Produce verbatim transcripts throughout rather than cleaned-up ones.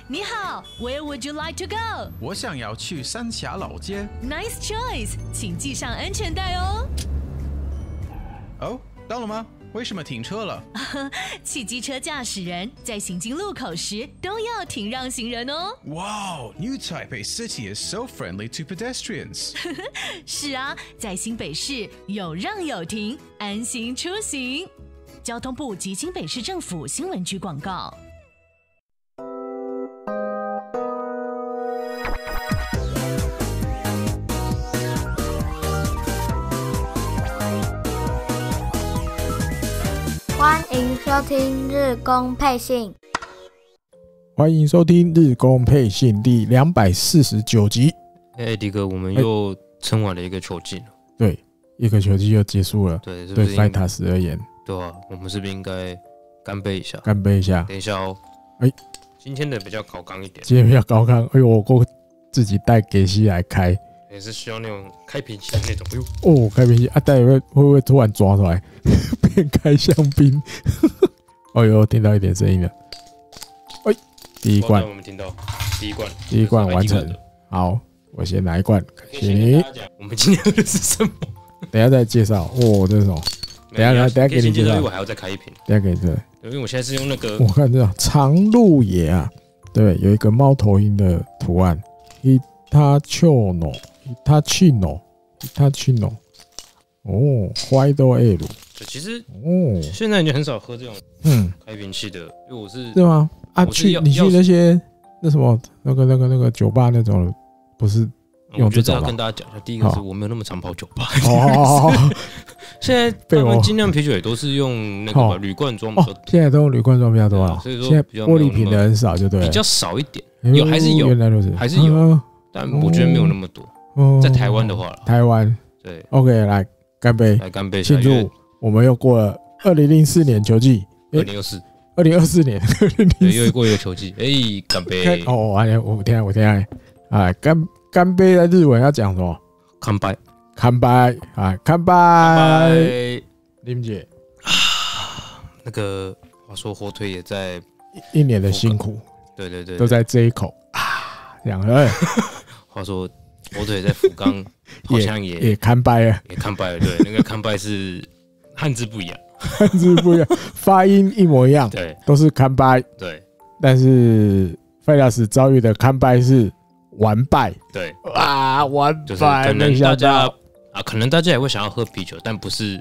你好 ，Where would you like to go？ 我想要去三峡老街。 Nice choice， 请系上安全带哦。 哦，到了吗？为什么停车了？ 汽机车驾驶人在行经路口时都要停让行人哦。 Wow, New Taipei City is so friendly to pedestrians. 是啊，在新北市有让有停，安心出行。交通部及新北市政府新闻局广告。 欢迎收听日工配信。 欢迎收听日工配信第两百四十九集。 哎，迪哥，我们又撑完了一个球季了。 对，一个球季又结束了。 对，是不对是 Fighters 而言， 对啊，我们是不是应该干杯一下？ 干杯一下。 等一下哦。 哎， 今天的比较高纲一点。 今天比较高亢，哎呦，我够自己带给西来开。 也是需要那种开瓶器的那种。哎呦， 哦，开瓶器啊，待会会不会突然抓出来变开香槟？哦呦，听到一点声音了。哎，第一罐， 我们听到第一罐， 第一罐完成。好，我先来一罐，感谢你。 我们今天喝的是什么？ 等一下再介绍。哦，这是什么？等一下，等一下给你介绍。 我还要再开一瓶。 等一下给你这， 因为我现在是用那个， 我看这种长鹿野啊，对，有一个猫头鹰的图案。Hitachino Hitachino Hitachino 哦 ，White Ale。 其实哦， 现在已经很少喝这种嗯开瓶器的，因为我是对吗？啊，去你去那些那什么那个那个那个酒吧那种，不是用这种吗？ 我觉得要跟大家讲一下，第一个是我没有那么常跑酒吧。 哦， 现在他们精酿啤酒也都是用那个铝罐装， 哦，现在都用铝罐装比较多啊， 所以说现在玻璃瓶的很少，就对了， 比较少一点，有还是有， 原来如此， 还是有，但我觉得没有那么多。在台湾的话， 台湾对 ，OK， 来干杯， 来干杯， 庆祝我们又过了二零零四年球季， 二零二四， 二零二四年， 对，又过一个球季，哎，干杯！ 哦，哎，我天，我天，哎，干干杯在日文要讲什么？ 干杯， 干杯，啊，干杯！林姐啊，那个话说火腿也在一年的辛苦， 对对对， 都在这一口啊，这样哎。 话说火腿在福冈好像也也干杯了， 也干杯了，对，那个干杯是汉字不一样， 汉字不一样，发音一模一样， 对， 都是干杯， 对， 但是费拉斯遭遇的干杯是完败， 对， 啊，完败， 就是可能大家啊，可能大家也会想要喝啤酒，但不是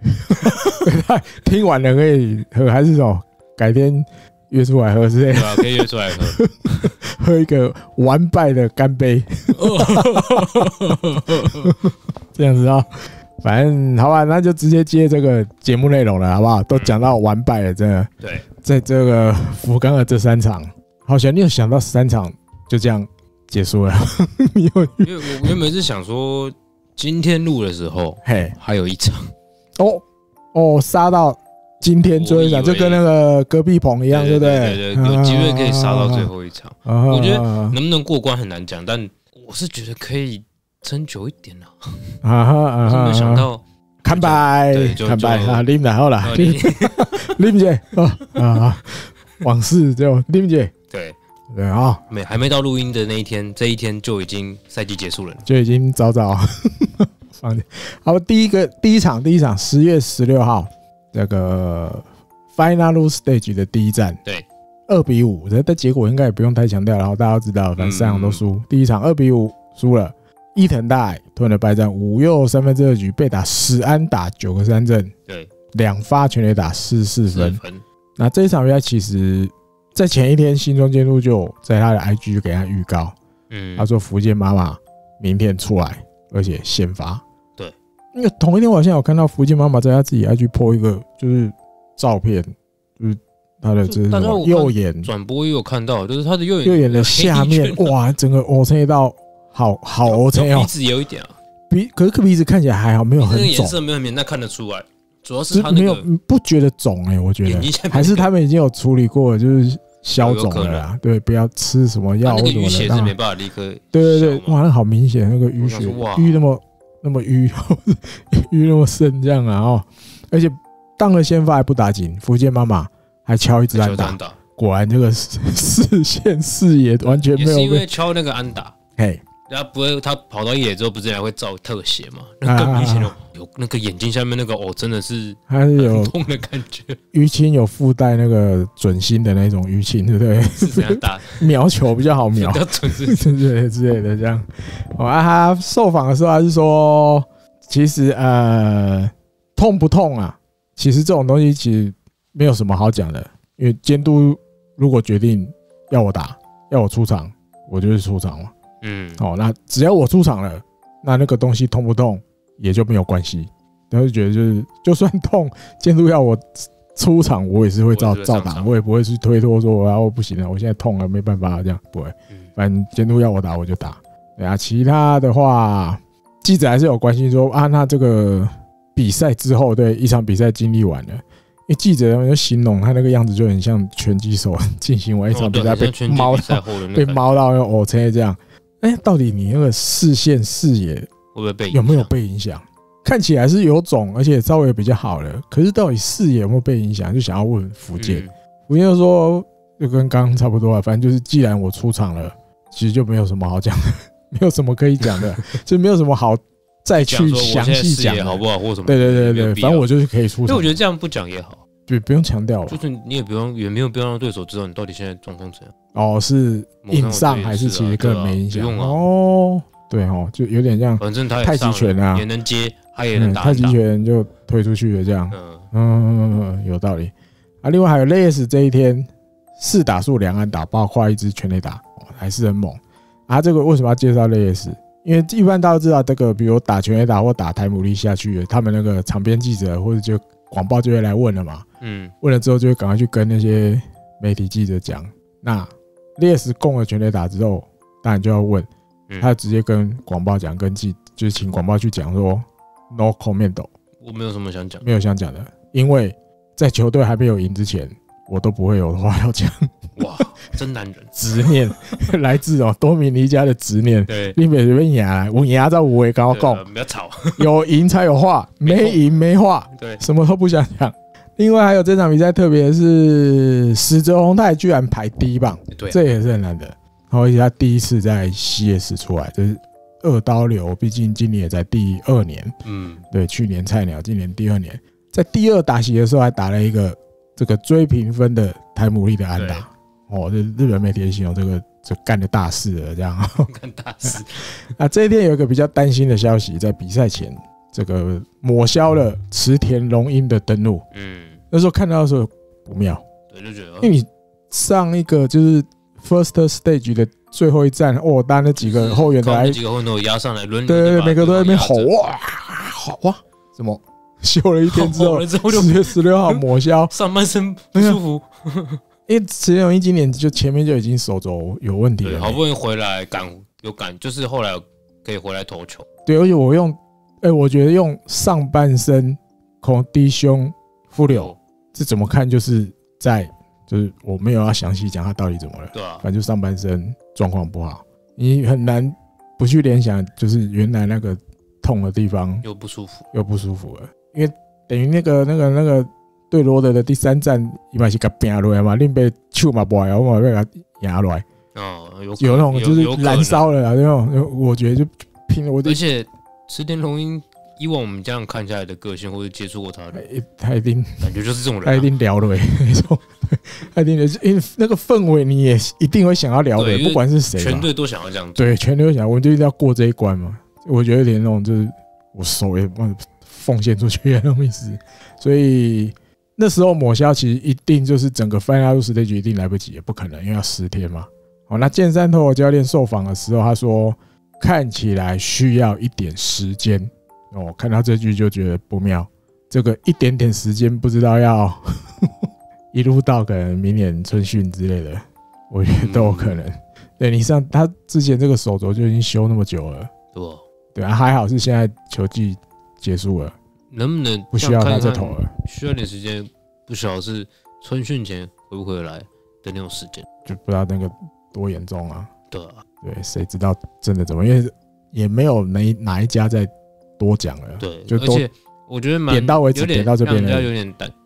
听完了可以喝，还是什么？改天约出来喝之类的， 对啊，可以约出来喝， 喝一个完败的干杯，这样子啊，反正好吧，那就直接接这个节目内容了，好不好？都讲到完败了，真的。 对， 在这个福冈的这三场，好像你有想到三场就这样结束了？你有？ 因为我原本是想说，今天录的时候，嘿，还有一场， 哦哦，杀到。今天最后一场就跟那个隔壁棚一样，对不对？ 对对对，有机会可以杀到最后一场。我觉得能不能过关很难讲，但我是觉得可以撑久一点啦。啊哈，没有想到， 看拜，看拜啊，林然后啦，林姐啊，往事就林姐， 对对啊， 没还没到录音的那一天，这一天就已经赛季结束了， 就已经早早放好。第一个第一场第一场十月十六号。这个 Final Stage 的第一战， 对， 二比五，这结果应该也不用太强调，然后大家都知道，反正三场都输。嗯、第一场二比五输了，伊藤大海吞了败战，五又三分之二局被打十安打九个三振， 对， 两发全垒打四四分。那这一场比赛其实，在前一天新庄监督就在他的 I G 给他预告，嗯，他说福建妈妈明天出来，而且先发。因为同一天，我好像有看到福建妈妈在她自己 I G po 一个就是照片，就是她的这种右眼转播也有看到，就是她的右眼右眼的下面，哇，整个 O C 到好好 O C 哦， 鼻子有一点啊， 鼻可是鼻子看起来还好，没有很肿， 颜色没有很明，但看得出来，主要是她没有不觉得肿哎，我觉得还是他们已经有处理过，就是消肿了啦，对，不要吃什么药或者什么的， 那个淤血是没办法立刻， 对对对，哇，那好明显，那个淤血淤那么。那么淤淤那么深这样啊哦，而且当了先发还不打紧，福建妈妈还敲一支安打， 果然这个视线视野完全没有。 也是因为敲那个安打， 嘿， 他不会，他跑到野之后不是还会照特写嘛？那更明显的有那个眼睛下面那个哦，真的是他是有痛的感觉。 淤青有附带那个准心的那种淤青，对不对？ 是怎样打？ 瞄球比较好瞄， 比较准是对对之类的这样。哦啊，他受访的时候还是说，其实呃痛不痛啊？其实这种东西其实没有什么好讲的，因为监督如果决定要我打，要我出场，我就是出场嘛。嗯，哦，那只要我出场了，那那个东西痛不痛也就没有关系。然后就觉得就是，就算痛，监督要我出场，我也是会照照打，我也不会去推脱说我要不行了，我现在痛了没办法这样，不会。反正监督要我打我就打。对啊，其他的话，记者还是有关心说啊，那这个比赛之后，对一场比赛经历完了。因为记者就形容他那个样子就很像拳击手进行完一场比赛被猫到被猫到用 O C 这样，哎、欸，到底你那个视线视野会不会被有没有被影响？看起来是有肿，而且稍微比较好了，可是到底视野有没有被影响？就想要问福建，嗯、福建就说就跟刚刚差不多啊，反正就是既然我出场了，其实就没有什么好讲的，没有什么可以讲的，就没有什么好。再去详细讲好不好，或什么？ 对对对对，反正我就是可以出场。 因为我觉得这样不讲也好， 对，不用强调了。 就是你也不用，也没有必要让对手知道你到底现在状况怎样。 哦，是硬上还是其实根本没影响？哦，对哦，就有点像， 反正他太极拳啊， 也能接，他也能打。 太极拳就推出去了这样。嗯嗯嗯，有道理。啊，另外还有雷斯这一天四打数两安打，包括一支全垒打，还是很猛。啊，这个为什么要介绍雷斯？因为一般大家都知道，这个比如打全垒打或打台姆利下去，他们那个场边记者或者就广报就会来问了嘛。嗯，问了之后就会赶快去跟那些媒体记者讲。那烈士攻了全垒打之后，当然就要问，他直接跟广报讲，跟记就是请广报去讲说 no comment。 我没有什么想讲， 没有想讲的，因为在球队还没有赢之前，我都不会有话要讲。 哇，真男人， 执念来自哦多米尼加的执念。对，你别随便赢来，我赢在五位刚刚讲， 不要吵， 有赢才有话，没赢没话，对，什么都不想讲。另外还有这场比赛，特别是史泽宏泰居然排第一棒，对，这也是很难的。然后而且他第一次在 C S 出来，就是二刀流，毕竟今年也在第二年，嗯，对，去年菜鸟，今年第二年，在第二打席的时候还打了一个这个追平分的台姆利的安打。哦，这日本媒体形容这个这干的大事了，这样干大事。 啊，这一天有一个比较担心的消息，在比赛前，这个抹消了池田龙鹰的登录。嗯，那时候看到的时候不妙， 对，就觉得， 因为你上一个就是 first stage 的最后一站，哦，当那几个后援的来， 几个后援都压上来，轮对对对，每个都在那边吼哇，好哇，什么休了一天之后，四月十六号抹消， 上半身不舒服。 因为池田龙鹰今年就前面就已经手肘有问题了， 好不容易回来赶有赶，就是后来可以回来投球。 对，而且我用，哎、欸，我觉得用上半身空低胸腹柳，这怎么看就是在，就是我没有要详细讲他到底怎么了，对啊，反正就上半身状况不好，你很难不去联想，就是原来那个痛的地方又不舒服， 又不舒服了，因为等于那个那个那个。对罗德的第三战，伊嘛是甲拼落来嘛，另被手嘛不来，我嘛要甲压落来。哦，有有那种就是燃烧了啊，那种我觉得就拼了。我而且池田龙鹰以往我们这样看下来的个性，或者接触过他的， 他一定感觉就是这种人、啊， 他一定聊了那种，他一定因为那个氛围你也一定会想要聊的，不管是谁， 全队都想要这样做。 对，全队都想，我们就一定要过这一关嘛。我觉得有点那种就是我手也奉献出去的那种意思，所以。那时候抹消其实一定就是整个 Final Stage 一定来不及，也不可能，因为要十天嘛。好，那剑山投手教练受访的时候，他说看起来需要一点时间。哦，看到这句就觉得不妙，这个一点点时间不知道要一路到可能明年春训之类的，我觉得都有可能。对，你像他之前这个手肘就已经休那么久了，对对啊，还好是现在球季结束了。 能不能不需要他再投了？ 需要点时间，不晓得是春训前回不回来的那种时间， 就不知道那个多严重啊。 对啊， 对，谁知道真的怎么？因为也没有哪哪一家在多讲了。 对， 就而且我觉得蛮点到为止，点到这边了，有点担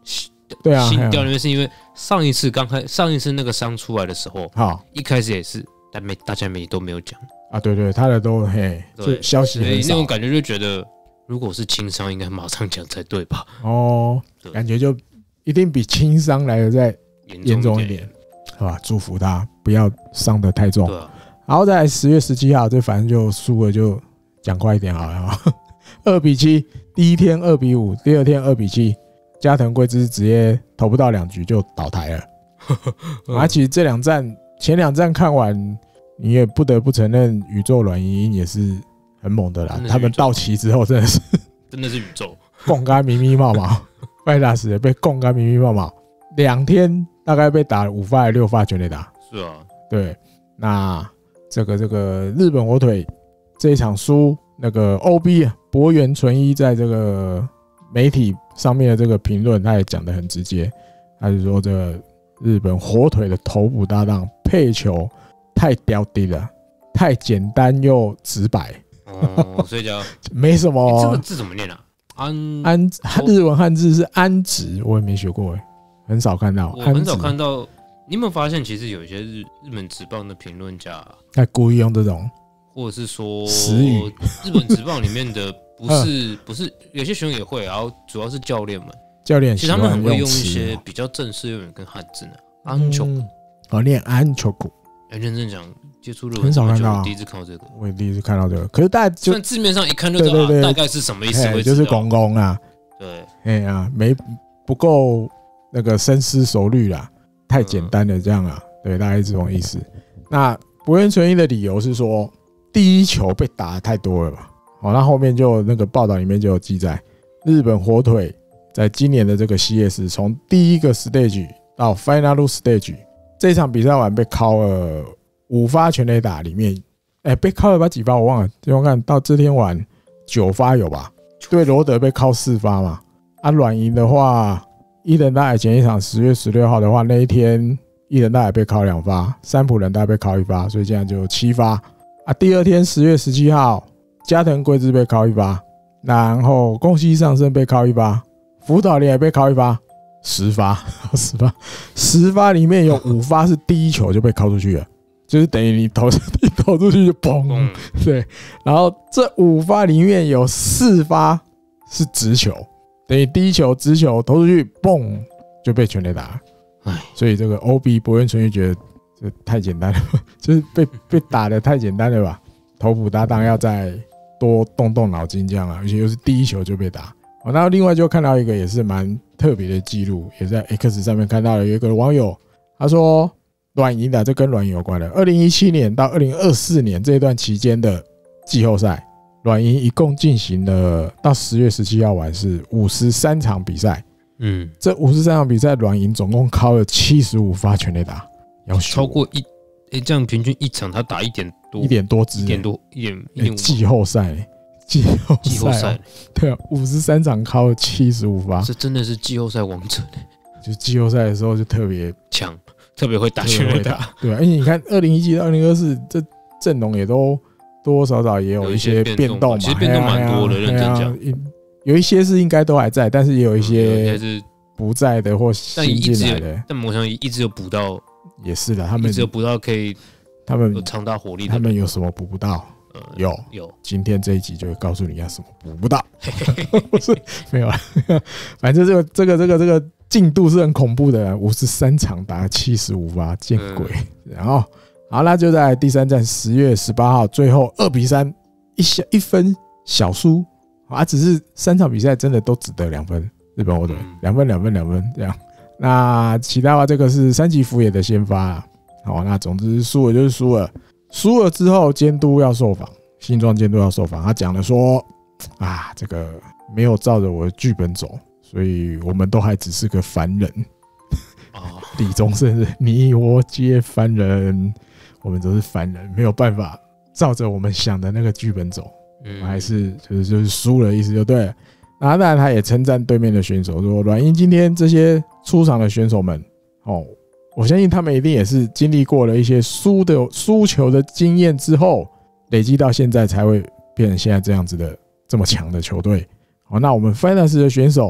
对啊， 心掉那边是因为上一次刚开上一次那个伤出来的时候，好，一开始也是，但没大家没都没有讲啊，对对，他的都嘿，就消息很少， 那种感觉就觉得，如果是轻伤，应该马上讲才对吧？ 哦，感觉就一定比轻伤来的再严重一点，是吧？祝福他不要伤得太重。对啊。然后在十月十七号，这反正就输了，就讲快一点好了。二比七，第一天二比五，第二天二比七，加藤贵之直接投不到两局就倒台了。而其实这两战前两战看完，你也不得不承认，宇宙软银鹰也是很猛的啦。他们到齐之后，真的是真的是宇宙， 贡干迷迷冒冒，拜大使也被贡干迷迷冒冒，两天大概被打了五发还是六发全垒打。 是啊， 对，那。这个这个日本火腿这一场输，那个 O B 博原纯一在这个媒体上面的这个评论，他也讲得很直接，他就说这个日本火腿的投捕搭档配球太刁低了，太简单又直白。 哦，所以叫没什么、 欸。这个字怎么念啊？安安日文汉字是安直，我也没学过哎，很少看到。 我很少看到。你有没有发现，其实有一些日日本职棒的评论家， 他故意用这种， 或者是说词语， 日本职棒里面的不是不是有些选手也会，然后主要是教练们， 教练其实他们很会用一些比较正式用语跟汉字呢。安球谷， 哦，练安球谷， 哎，认真讲，接触日文很少看到， 第一次看到这个， 我也第一次看到这个。可是大家就字面上一看就知道大概是什么意思， 就是公公啊， 对， 哎呀，没不够那个深思熟虑啦，太简单了这样啊。对，大概是这种意思。那博原纯一的理由是说，第一球被打得太多了吧？好，那后面就那个报道里面就有记载，日本火腿在今年的这个 C S 从第一个 stage 到 final stage 这场比赛完被敲了五发全垒打，里面，哎、欸，被敲了把几发我忘了，我看到这天晚九发有吧？对，罗德被敲四发嘛。啊，软银的话，伊藤大海前一场十月十六号的话，那一天。伊藤大海被敲两发，三浦人大被敲一发，所以这样就七发啊。第二天十月十七号，加藤贵之被敲一发，然后宫西尚生被敲一发，福岛怜也被敲一发，十发，十发，十发里面有五发是第一球就被敲出去了，就是等于你投一投出去就砰，对。然后这五发里面有四发是直球，等于第一球直球投出去，砰就被全垒打了。所以这个 O B 博原纯一觉得这太简单了，就是被被打的太简单了吧？投捕搭档要再多动动脑筋这样啊，而且又是第一球就被打。然后另外就看到一个也是蛮特别的记录，也在 X 上面看到了，有一个网友他说软银的，这跟软银有关的。二零一七年到二零二四年这段期间的季后赛，软银一共进行了到十月十七号完是五十三场比赛。嗯，这五十三场比赛，软银总共敲了七十五发全垒打，要超过一，哎，这样平均一场他打一点多， 一点多支， 一点多，一点一点五。 季后赛，季后赛，季后赛，对啊，五十三场敲了七十五发， 这真的是季后赛王者呢。 就季后赛的时候就特别强，特别会打全垒打， 对啊，而且你看二零一七到二零二四这阵容也都多多少少也有一些变动嘛， 其实变动蛮多的，认真讲。 有一些是应该都还在，但是也有一些不在的或新进来的。 但魔象一直有补到， 也是的，他们一直有补到可以， 他们有强大火力的。 他们有什么补不到？有有。 今天这一集就会告诉你要什么补不到，不是没有了。反正这个这个这个这个进度是很恐怖的，五十三场打七十五发，见鬼！然后好，那就在第三站十月十八号，最后二比三，一小一分小输。啊，只是三场比赛真的都只得两分，日本火腿两分两分两分这样。那其他的话，这个是山崎福也的先发啊。好，那总之输了就是输了，输了之后监督要受访，新庄监督要受访，他讲了说啊，这个没有照着我的剧本走，所以我们都还只是个凡人。李宗盛是你我皆凡人，我们都是凡人，没有办法照着我们想的那个剧本走。嗯，还是就是就是输了，意思就对了。那当然，他也称赞对面的选手，说软银今天这些出场的选手们，哦，我相信他们一定也是经历过了一些输的输球的经验之后，累积到现在才会变成现在这样子的这么强的球队。好，那我们 Finals 的选手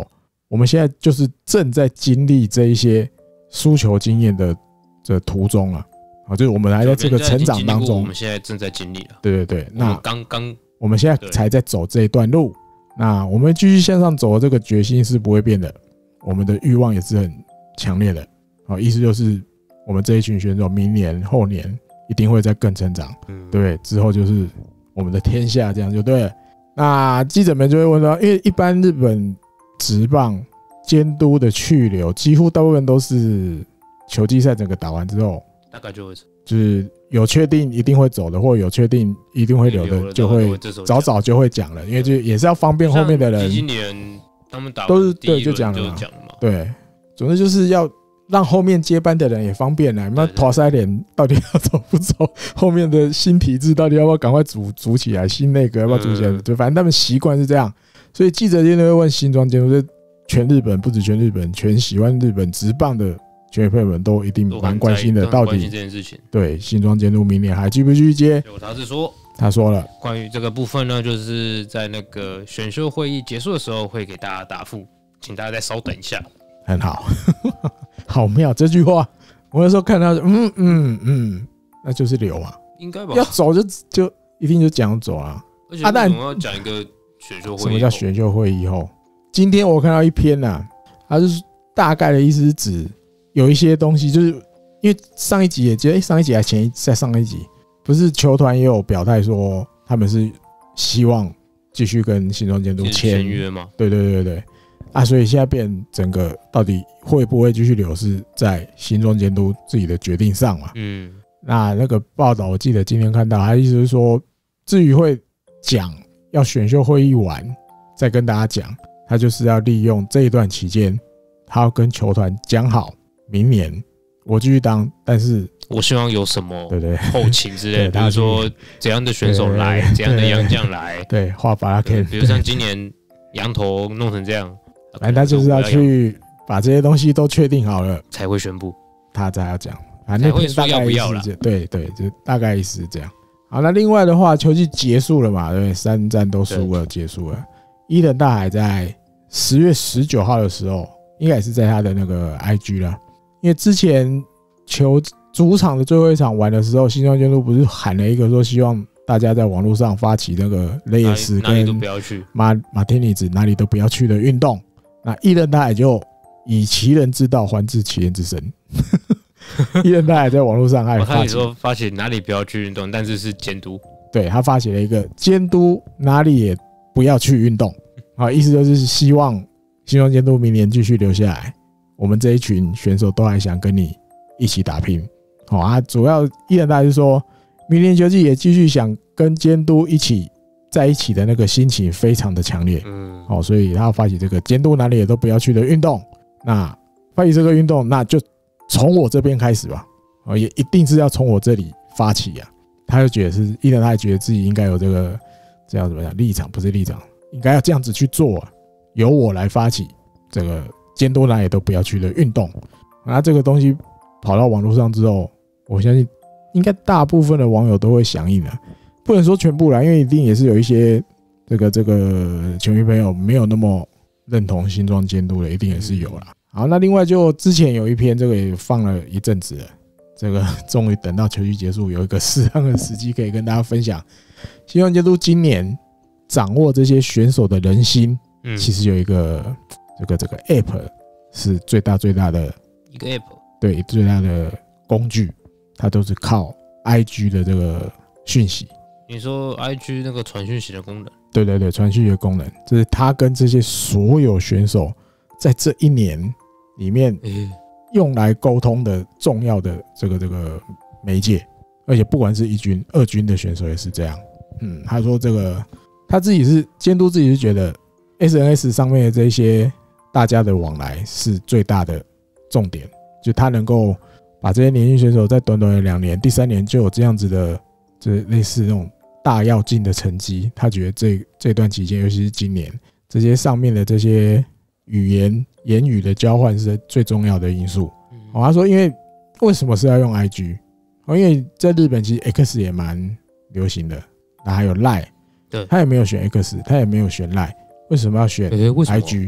我们现在就是正在经历这一些输球经验的这途中啊，啊，就是我们还在这个成长当中， 我们现在正在经历了。 对对对，那刚刚我们现在才在走这一段路，那我们继续向上走的这个决心是不会变的，我们的欲望也是很强烈的。好，意思就是我们这一群选手明年后年一定会再更成长，嗯，对，之后就是我们的天下，这样就对了。那记者们就会问到，因为一般日本职棒监督的去留，几乎大部分都是球季赛整个打完之后， 大概就会就是有确定一定会走的，或有确定一定会留的，就会早早就会讲了，因为就也是要方便后面的人。 今年他们打都是对就讲了嘛，对，总之就是要让后面接班的人也方便了。那拖塞脸到底要走不走？后面的新体制到底要不要赶快组组起来？新内阁要不要组起来？对，反正他们习惯是这样。所以记者今天会问新庄监督，全日本不止全日本，全喜欢日本职棒的球迷朋友们都一定蛮关心的，到底这件事情。 对，新庄监督明年还继不继续接？ 他是说， 他说了， 关于这个部分呢，就是在那个选秀会议结束的时候会给大家答复，请大家再稍等一下。 很好，好妙这句话。我那时候看到，嗯嗯嗯，那就是留啊， 应该吧？ 要走就就一定就讲走啊。 而且我们要讲一个选秀会议。 什么叫选秀会议后？今天我看到一篇啊，它就是大概的意思是指有一些东西，就是因为上一集也记得，上一集还前一在上一集，不是球团也有表态说他们是希望继续跟新庄监督签约吗？ 对对对对。啊，所以现在变整个到底会不会继续留，是在新庄监督自己的决定上嘛？嗯，那那个报道我记得今天看到，他意思是说，至于会讲要选秀会议完再跟大家讲，他就是要利用这一段期间，他要跟球团讲好，明年我继续当，但是我希望有什么对对后勤之类的，比如说怎样的选手来，怎样的洋将来， 对，画巴拉 K， 比如像今年羊头弄成这样。 反正他就是要去把这些东西都确定好了， 才会宣布， 他才要讲。反正大概意思是，对对，就大概意思是这样。好，那另外的话，球季结束了嘛，对不对？三战都输了，结束了。伊藤大海在十月十九号的时候，应该也是在他的那个 I G 啦，因为之前球主场的最后一场玩的时候，新庄监督不是喊了一个说希望大家在网络上发起那个雷耶斯跟马马天尼子哪里都不要去的运动。那伊藤大海就以其人之道还治其人之身，伊藤大海在网络上还发起说发起哪里不要去运动，但是是监督， 对他发起了一个监督哪里也不要去运动，啊，意思就是希望新庄监督明年继续留下来，我们这一群选手都还想跟你一起打拼，好啊，主要伊藤大海是说明年球季也继续想跟监督一起在一起的那个心情非常的强烈，嗯，哦，所以他要发起这个监督哪里也都不要去的运动。那发起这个运动，那就从我这边开始吧，哦，也一定是要从我这里发起呀、啊。他就觉得是，伊藤他也觉得自己应该有这个这样怎么讲立场，不是立场，应该要这样子去做、啊，由我来发起这个监督哪里都不要去的运动。那这个东西跑到网络上之后，我相信应该大部分的网友都会响应的、啊。不能说全部啦，因为一定也是有一些这个这个球迷朋友没有那么认同新庄监督的，一定也是有啦。好，那另外就之前有一篇这个也放了一阵子了，这个终于等到球季结束，有一个适当的时机可以跟大家分享。新庄监督今年掌握这些选手的人心，嗯，其实有一个这个这个 App 是最大最大的一个 App， 对，最大的工具，它都是靠 I G 的这个讯息。 你说 I G 那个传讯息的功能？ 对对对，传讯息的功能，这是他跟这些所有选手在这一年里面用来沟通的重要的这个这个媒介，而且不管是一军、二军的选手也是这样。嗯，他说这个他自己是监督，自己是觉得 S N S 上面的这些大家的往来是最大的重点，就他能够把这些年轻选手在短短的两年、第三年就有这样子的。这类似那种大跃进的成绩，他觉得这这段期间，尤其是今年，这些上面的这些语言言语的交换是最重要的因素。哦，他说，因为为什么是要用 I G？ 哦，因为在日本其实 X 也蛮流行的，那还有 Line， 对，他也没有选 X， 他也没有选 Line， 为什么要选 I G？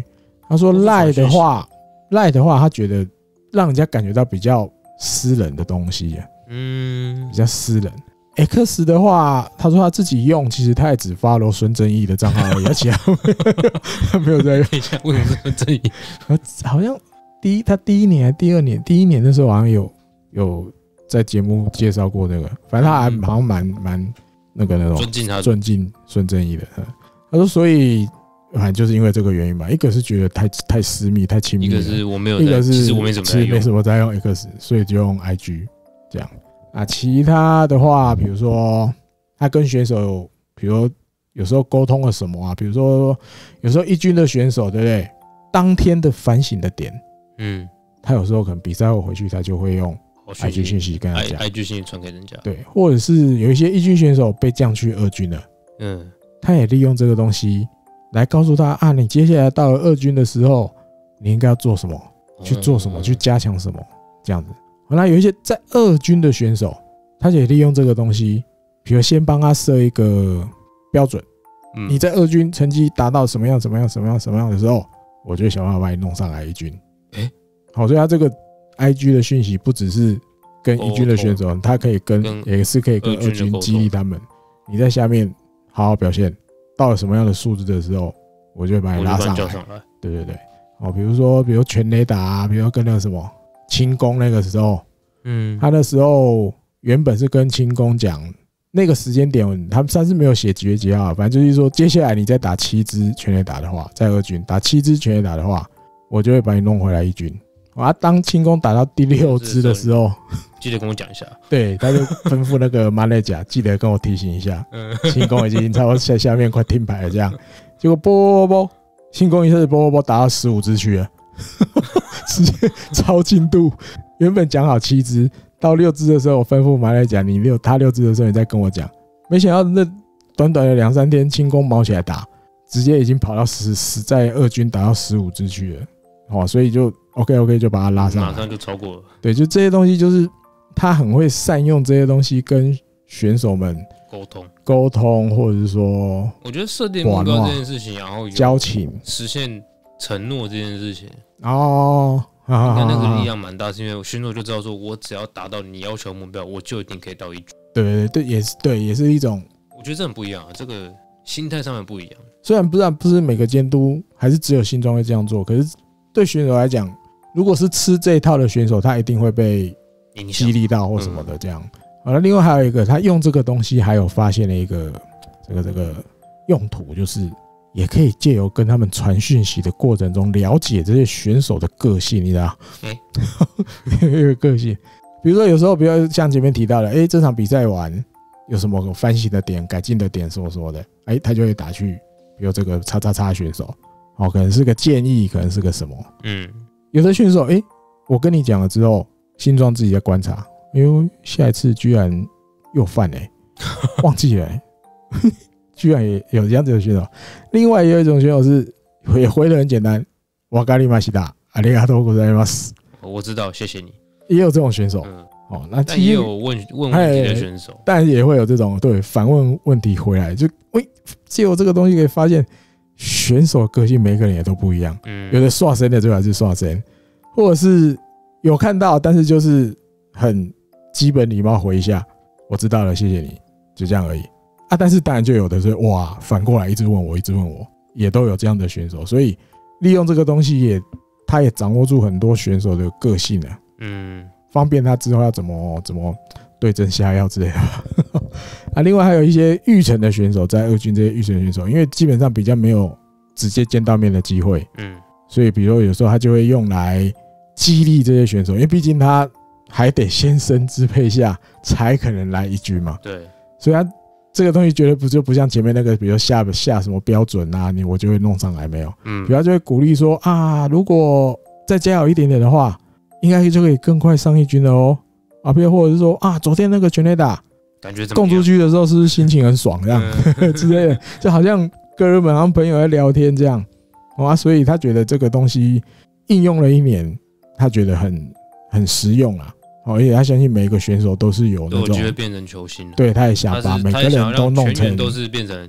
他说赖的话，赖的话，他觉得让人家感觉到比较私人的东西、啊，嗯，比较私人。X 的话，他说他自己用，其实他也只 follow 孙正义的账号而已，而且他没有在用。 为什么是孙正义？ 好像第一他第一年还第二年，第一年的时候好像有有在节目介绍过那个，反正他还好像蛮蛮那个那种尊敬他尊敬孙正义的。他说，所以反正就是因为这个原因吧，一个是觉得太太私密、太亲密了， 一个是我没有在， 一个是其实我没怎么在用， 没什么在用 X， 所以就用 I G 这样。啊，其他的话，比如说他跟选手，比如有时候沟通了什么啊，比如说有时候一军的选手，对不对？当天的反省的点，嗯，他有时候可能比赛后回去，他就会用 I G 讯息跟他讲 ，I G 讯息传给人家， 对，或者是有一些一军选手被降去二军了，嗯，他也利用这个东西来告诉他啊，你接下来到了二军的时候，你应该要做什么，去做什么，去加强什么，这样子。那有一些在二军的选手，他也利用这个东西，比如先帮他设一个标准，嗯、你在二军成绩达到什么样、什么样、什么样、什么样的时候，我就会想办法把你弄上来一军。欸、好，所以他这个 I G 的讯息不只是跟一军的选手，他可以跟也是可以跟二军激励他们。你在下面好好表现，到了什么样的数字的时候，我就会把你拉上来。对对对，好，比如说，比如全垒打啊，比如说跟那个什么。清宫那个时候，嗯，他那时候原本是跟清宫讲，那个时间点，他他是没有写几月几号，反正就是说，接下来你再打七支全垒打的话，在二军打七支全垒打的话，我就会把你弄回来一军。啊，当清宫打到第六支的时候， 记得跟我讲一下。 对，他就吩咐那个马内甲，记得跟我提醒一下，清宫已经差不多在下面快停牌了这样。结果啵啵啵，清宫一下子啵啵啵打到十五支去了。直接超进度，原本讲好七支，到六支的时候，我吩咐马来讲，你六他六支的时候，你再跟我讲。没想到那短短的两三天，轻功毛起来打，直接已经跑到十十在二军打到十五支去了，哦，所以就 OK OK 就把他拉上来， 马上就超过了。 对，就这些东西，就是他很会善用这些东西跟选手们沟通沟通，或者是说， 我觉得设定目标这件事情，然后交情实现承诺这件事情。 哦， 那那个力量蛮大，是因为选手就知道说，我只要达到你要求的目标，我就一定可以到一局。 对对对，也是对，也是一种， 我觉得这很不一样啊，这个心态上面不一样。 虽然不知道不是每个监督还是只有新庄会这样做，可是对选手来讲，如果是吃这一套的选手，他一定会被激励到或什么的这样。好了，另外还有一个，他用这个东西还有发现了一个这个这个用途，就是也可以借由跟他们传讯息的过程中，了解这些选手的个性，你知道？嗯，有个性，比如说有时候，比如像前面提到的，哎、欸，这场比赛完有什么反省的点、改进的点，什么什么的，哎、欸，他就会打去，比如这个叉叉叉选手，哦，可能是个建议，可能是个什么，嗯，有的选手，哎、欸，我跟你讲了之后，新庄自己在观察，哎呦，下一次居然又犯哎、欸，忘记了、欸。居然也有这样子的选手，另外也有一种选手是也回的很简单，瓦咖里马西达，阿里嘎多ございます。 我知道，谢谢你。 也有这种选手，嗯、哦，那但也有问问问题的选手， 但也会有这种对反问问题回来，就喂，借由这个东西可以发现选手的个性，每个人也都不一样，嗯，有的刷身的最好是刷身，或者是有看到，但是就是很基本礼貌回一下，我知道了，谢谢你，就这样而已。啊，但是当然就有的是哇，反过来一直问我，一直问我，也都有这样的选手，所以利用这个东西也，他也掌握住很多选手的个性啊，嗯，方便他之后要怎么怎么对症下药之类的。啊，另外还有一些育成的选手，在二军这些育成的选手，因为基本上比较没有直接见到面的机会，嗯，所以比如有时候他就会用来激励这些选手，因为毕竟他还得先生支配下才可能来一军嘛， 对， 所以他。这个东西绝对不就不像前面那个，比如下下什么标准啊，你我就会弄上来没有？嗯，比如他就会鼓励说啊，如果再加好一点点的话，应该就可以更快上一军了哦。啊，比如或者是说啊，昨天那个全垒打， 感觉怎么样？ 供出去的时候是不是心情很爽这样、嗯、之类的，就好像哥们好像朋友在聊天这样，啊，所以他觉得这个东西应用了一年，他觉得很很实用啊。而且他相信每一个选手都是有那种， 我觉得变成球星了。 对，他也想把每个人都弄成， 全员都是变成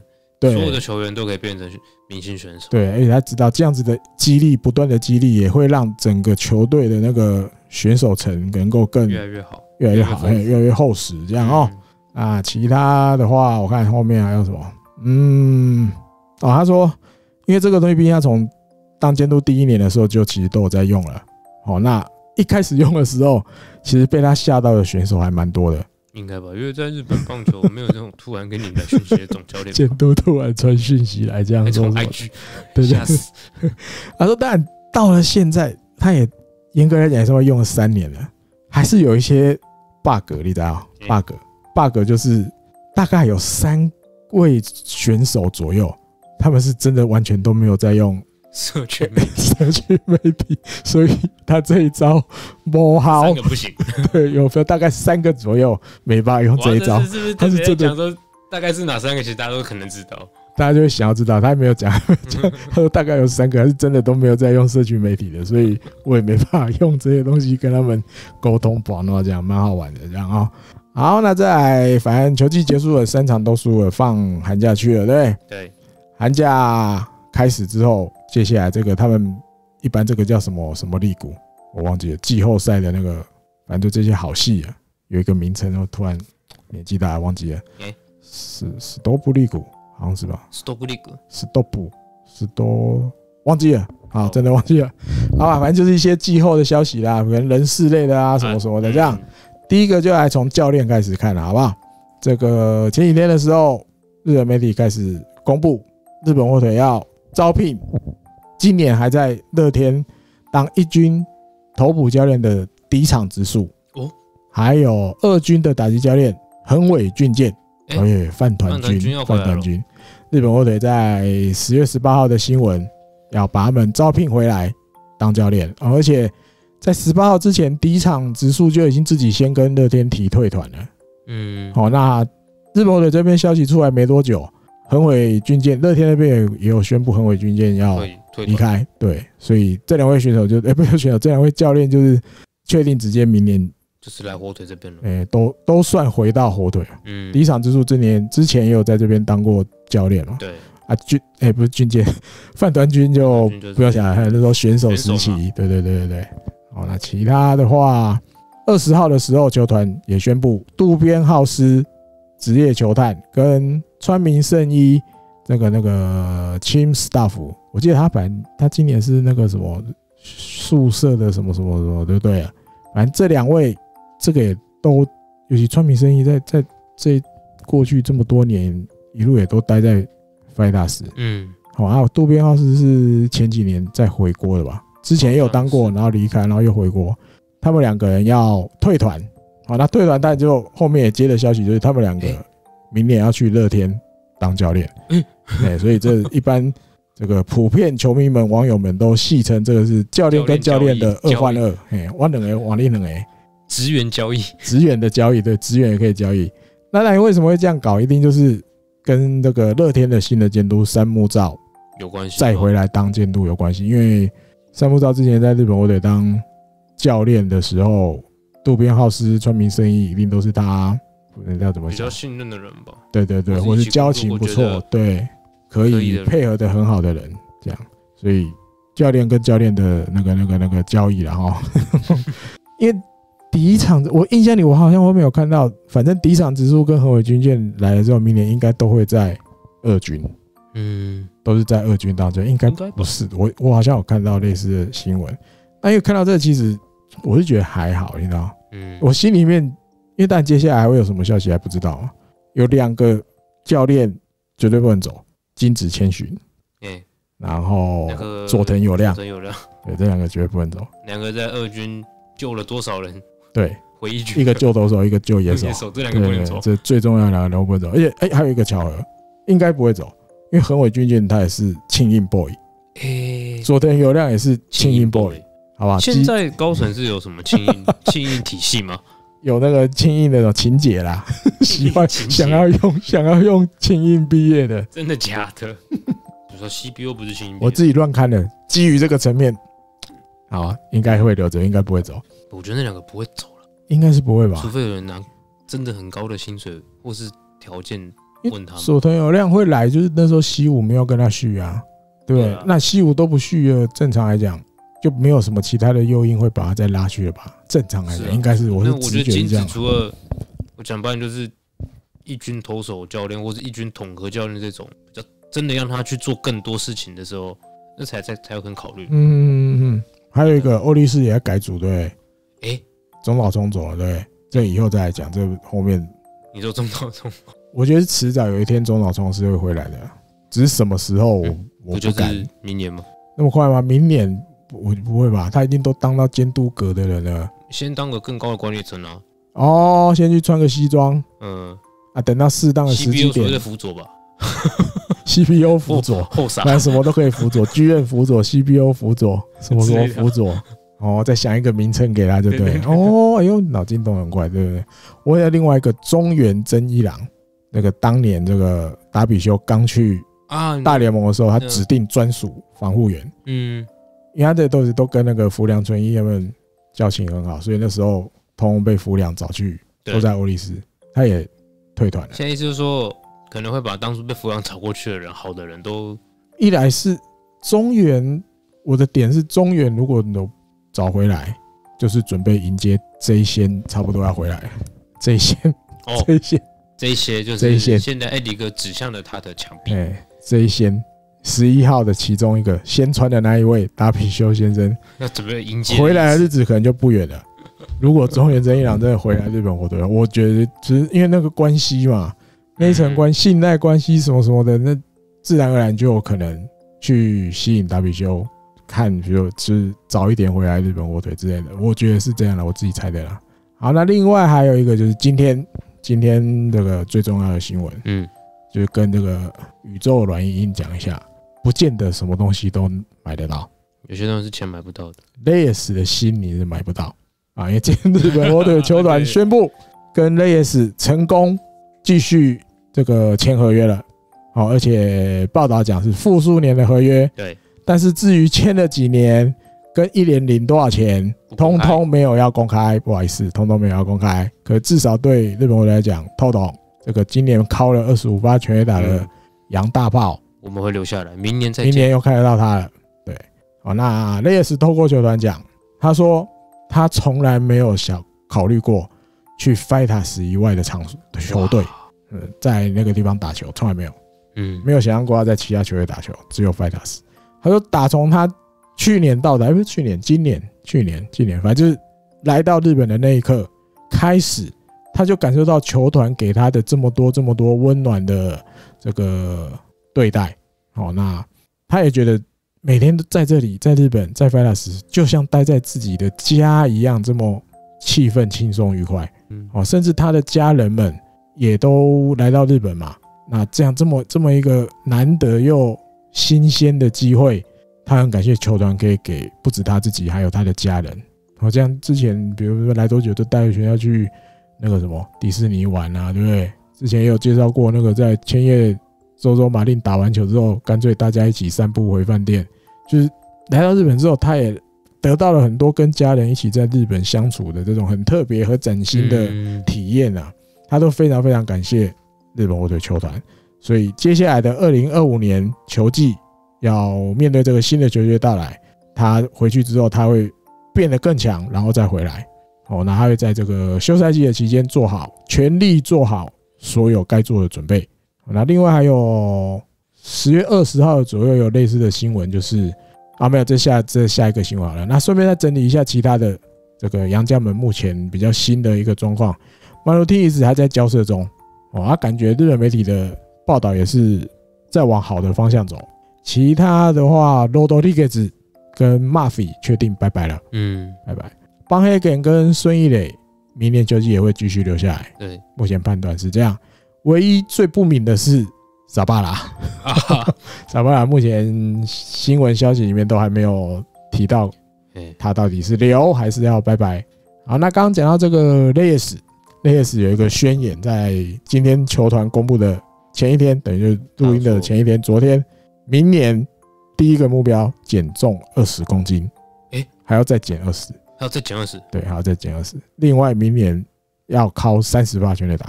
对，所有的球员都可以变成明星选手。 对，而且他知道这样子的激励，不断的激励，也会让整个球队的那个选手层能够更越来越好， 越来越好，越来越厚实，这样哦。嗯、啊，其他的话，我看后面还有什么？嗯，哦，他说，因为这个东西，毕竟他从当监督第一年的时候就其实都有在用了。哦，那一开始用的时候，其实被他吓到的选手还蛮多的。应该吧，因为在日本棒球没有那种突然给你来讯息的总教练， 监督突然传讯息来这样说， 从 I G， 对对对。他说，但到了现在，他也严格来讲也是用了三年了，还是有一些 bug， 你知道 ？bug bug 就是大概有三位选手左右，他们是真的完全都没有在用社群媒体， 社群媒体，所以他这一招不好， 三个不行。 对，有大概三个左右没办法用这一招。 是不是他是真的讲说大概是哪三个？其实大家都可能知道， 大家就会想要知道。他也没有讲，他说大概有三个，还是真的都没有在用社群媒体的，所以我也没办法用这些东西跟他们沟通，不然这样蛮好玩的这样啊、哦。好，那再来，反正球季结束了，三场都输了，放寒假去了，对对， 寒假开始之后。接下来这个他们一般这个叫什么什么利谷，我忘记了。季后赛的那个，反正就这些好戏啊，有一个名称，我突然年纪大忘记了。 欸、 是史多布利谷，好像是吧？ 史多布利谷， 史多布，史多忘记了，好，真的忘记了。好吧，反正就是一些季后的消息啦，可能人事类的啊，什么什么的这样。第一个就来从教练开始看了，好不好？这个前几天的时候，日本媒体开始公布，日本火腿要招聘。今年还在乐天当一军投捕教练的嫡场直树， 哦， 还有二军的打击教练横尾俊介，还有饭团君，饭团君。日本火腿在十月十八号的新闻要把他们招聘回来当教练，而且在十八号之前，嫡场直树就已经自己先跟乐天提退团了。嗯，好，那日本火腿这边消息出来没多久，横尾俊介，乐天那边也有宣布横尾俊介要离开，对，所以这两位选手就，哎、欸，不是选手，这两位教练就是确定直接明年就是来火腿这边了， 哎、欸，都都算回到火腿。嗯，第一场之树之年之前也有在这边当过教练嘛， 对， 啊俊，哎、欸，不是俊介，饭团君就不要想了，还有那时候选手时期，对对对对对。好，那其他的话，二十号的时候，球团也宣布渡边浩司职业球探跟川明圣一。那个那个 Team Staff， 我记得他本来他今年是那个什么宿舍的什么什么什么，对不对啊？反正这两位，这个也都，尤其川明生一在在这过去这么多年，一路也都待在 Fighters。嗯，好，还有渡边浩司是前几年再回国的吧？之前也有当过，然后离开，然后又回国。他们两个人要退团，好，那退团，但就后面也接的消息就是他们两个明年要去乐天当教练。嗯。欸、所以这一般这个普遍球迷们网友们都戏称这个是教练跟教练的二换二，哎，我两个往另两个职员交易， 职员的交易，对，职员也可以交易。那那为什么会这样搞？一定就是跟这个乐天的新的监督山木照有关系， 再回来当监督有关系。因为山木照之前在日本火腿当教练的时候，渡边浩司、川明圣一一定都是他。人家怎么比较信任的人吧？ 对对对，或是交情不错，对，可以配合的很好的人，这样，所以教练跟教练的那个那个那个交易了哈。因为第一场我印象里我好像后面有看到，反正第一场直树跟横尾俊介来了之后，明年应该都会在二军，嗯，都是在二军当中，应该不是我我好像有看到类似的新闻。那因为看到这个，其实我是觉得还好，你知道，嗯，我心里面。因为但接下来还会有什么消息还不知道啊？有两个教练绝对不能走，金子千寻，欸、然后佐藤有亮， 佐藤有亮， 对，这两个绝对不能走。 两个在二军救了多少人？ 对， 回一局， 一个救投手，一个救野手， 野手这两个不能走， 这最重要的两个都不能走。而且，哎、欸，还有一个巧合，应该不会走，因为横尾俊介他也是庆应 boy， 欸、佐藤有亮也是庆应 boy， 好吧？ 现在高层是有什么庆应庆应体系吗？ 有那个庆应的那种情节啦，喜欢想要用想要用庆应毕业的， 真的假的？比如说 C B O 不是庆应， 我自己乱看的。基于这个层面，好啊，应该会留着，应该不会走。 我觉得那两个不会走了， 应该是不会吧？ 除非有人拿真的很高的薪水或是条件问他们。 佐藤有亮会来，就是那时候西武没有跟他续啊，对不对？啊、那西武都不续了，正常来讲就没有什么其他的诱因会把他再拉去了吧？正常来讲、啊、应该是我是直觉是这样。 除了我讲白就是一军投手教练或者一军统合教练这种比较真的让他去做更多事情的时候，那才才才有可能考虑。 嗯嗯嗯，还有一个欧力士也在改组，对不对？ 哎、欸， 中岛聪走了，对不对？这以后再来讲，这后面你说中岛聪，我觉得迟早有一天中岛聪是会回来的，只是什么时候我、嗯、我不敢。 就是明年吗？ 那么快吗？明年我不会吧？他已经都当到监督阁的人了， 先当个更高的管理层啊。 哦，先去穿个西装， 嗯啊，等到适当的时机点。 C P U 所谓的辅佐吧 ，C P U 辅佐， 后傻， 反正什么都可以辅佐，剧院辅佐 ，C P U 辅佐，什么什么辅佐，哦，再想一个名称给他，就对了。哦，哎呦，脑筋动很快，对不对？我有另外一个中原真一郎，那个当年这个达比修刚去啊大联盟的时候，他指定专属防护员，嗯，因为他这都是都跟那个福良纯一他们交情很好，所以那时候通通被福良找去，都在欧力士，他也退团了。 现在意思就是说，可能会把当初被福良找过去的人，好的人都一来是中原，我的点是中原，如果有找回来，就是准备迎接这一仙，差不多要回来了。这一仙，哦，这一仙， 这一些就是现在艾迪哥指向了他的墙壁。 哎，这一仙，十一号的其中一个先穿的那一位达比修先生， 要准备迎接回来的日子可能就不远了。如果中原真一郎真的回来日本火腿，我觉得只是因为那个关系嘛，那一层关信赖关系什么什么的，那自然而然就有可能去吸引达比修看，比如就是早一点回来日本火腿之类的，我觉得是这样的，我自己猜的啦。好，那另外还有一个就是今天今天这个最重要的新闻，嗯，就是跟这个宇宙软银鹰讲一下，不见得什么东西都买得到， 有些东西是钱买不到的。 雷斯的心你是买不到啊，因为今天日本火腿球团宣布跟雷斯成功继续这个签合约了，好，而且报道讲是复数年的合约， 对， 但是至于签了几年跟一年领多少钱，通通没有要公开，不好意思，通通没有要公开。可至少对日本队来讲，透懂这个今年敲了二十五发全垒打的杨大炮， 我们会留下来，明年再明年又看得到他了。对，好，那雷斯透过球团讲，他说他从来没有想考虑过去 Fighters 以外的场所的球队，嗯，在那个地方打球，从来没有，嗯，没有想象过要在其他球队打球，只有 Fighters。他说打从他去年到达，不是去年，今年，去年，今年，反正就是来到日本的那一刻开始，他就感受到球团给他的这么多、这么多温暖的这个对待。好，那他也觉得每天都在这里，在日本，在 Fighters 就像待在自己的家一样，这么气氛轻松愉快。哦，甚至他的家人们也都来到日本嘛。那这样这么这么一个难得又新鲜的机会。他很感谢球团可以给不止他自己，还有他的家人。好，这样之前比如说来多久都带着全要去那个什么迪士尼玩啊，对不对？之前也有介绍过那个在千叶周周马令打完球之后，干脆大家一起散步回饭店。就是来到日本之后，他也得到了很多跟家人一起在日本相处的这种很特别和崭新的体验啊，他都非常非常感谢日本火腿球团。所以接下来的二零二五年球季。要面对这个新的球季到来，他回去之后他会变得更强，然后再回来。哦，那他会在这个休赛季的期间做好，全力做好所有该做的准备。那另外还有十月二十号左右有类似的新闻，就是啊没有，这下这下一个新闻好了。那顺便再整理一下其他的这个洋将们目前比较新的一个状况。马鲁蒂一直还在交涉中，哦，他感觉日本媒体的报道也是在往好的方向走。其他的话 ，Rodriguez 跟 Murphy 确定拜拜了，嗯，拜拜。邦黑根跟孙一磊明年球季也会继续留下来， 对， 目前判断是这样。唯一最不明的是萨巴拉，萨巴拉目前新闻消息里面都还没有提到他到底是留还是要拜拜。好，那刚刚讲到这个雷斯，雷斯有一个宣言，在今天球团公布的前一天，等于就是录音的前一天，昨天。明年第一个目标减重二十公斤， 欸， 还要再减二十， 还要再减二十， 对，还要再减二十。另外，明年要敲三十发全垒打，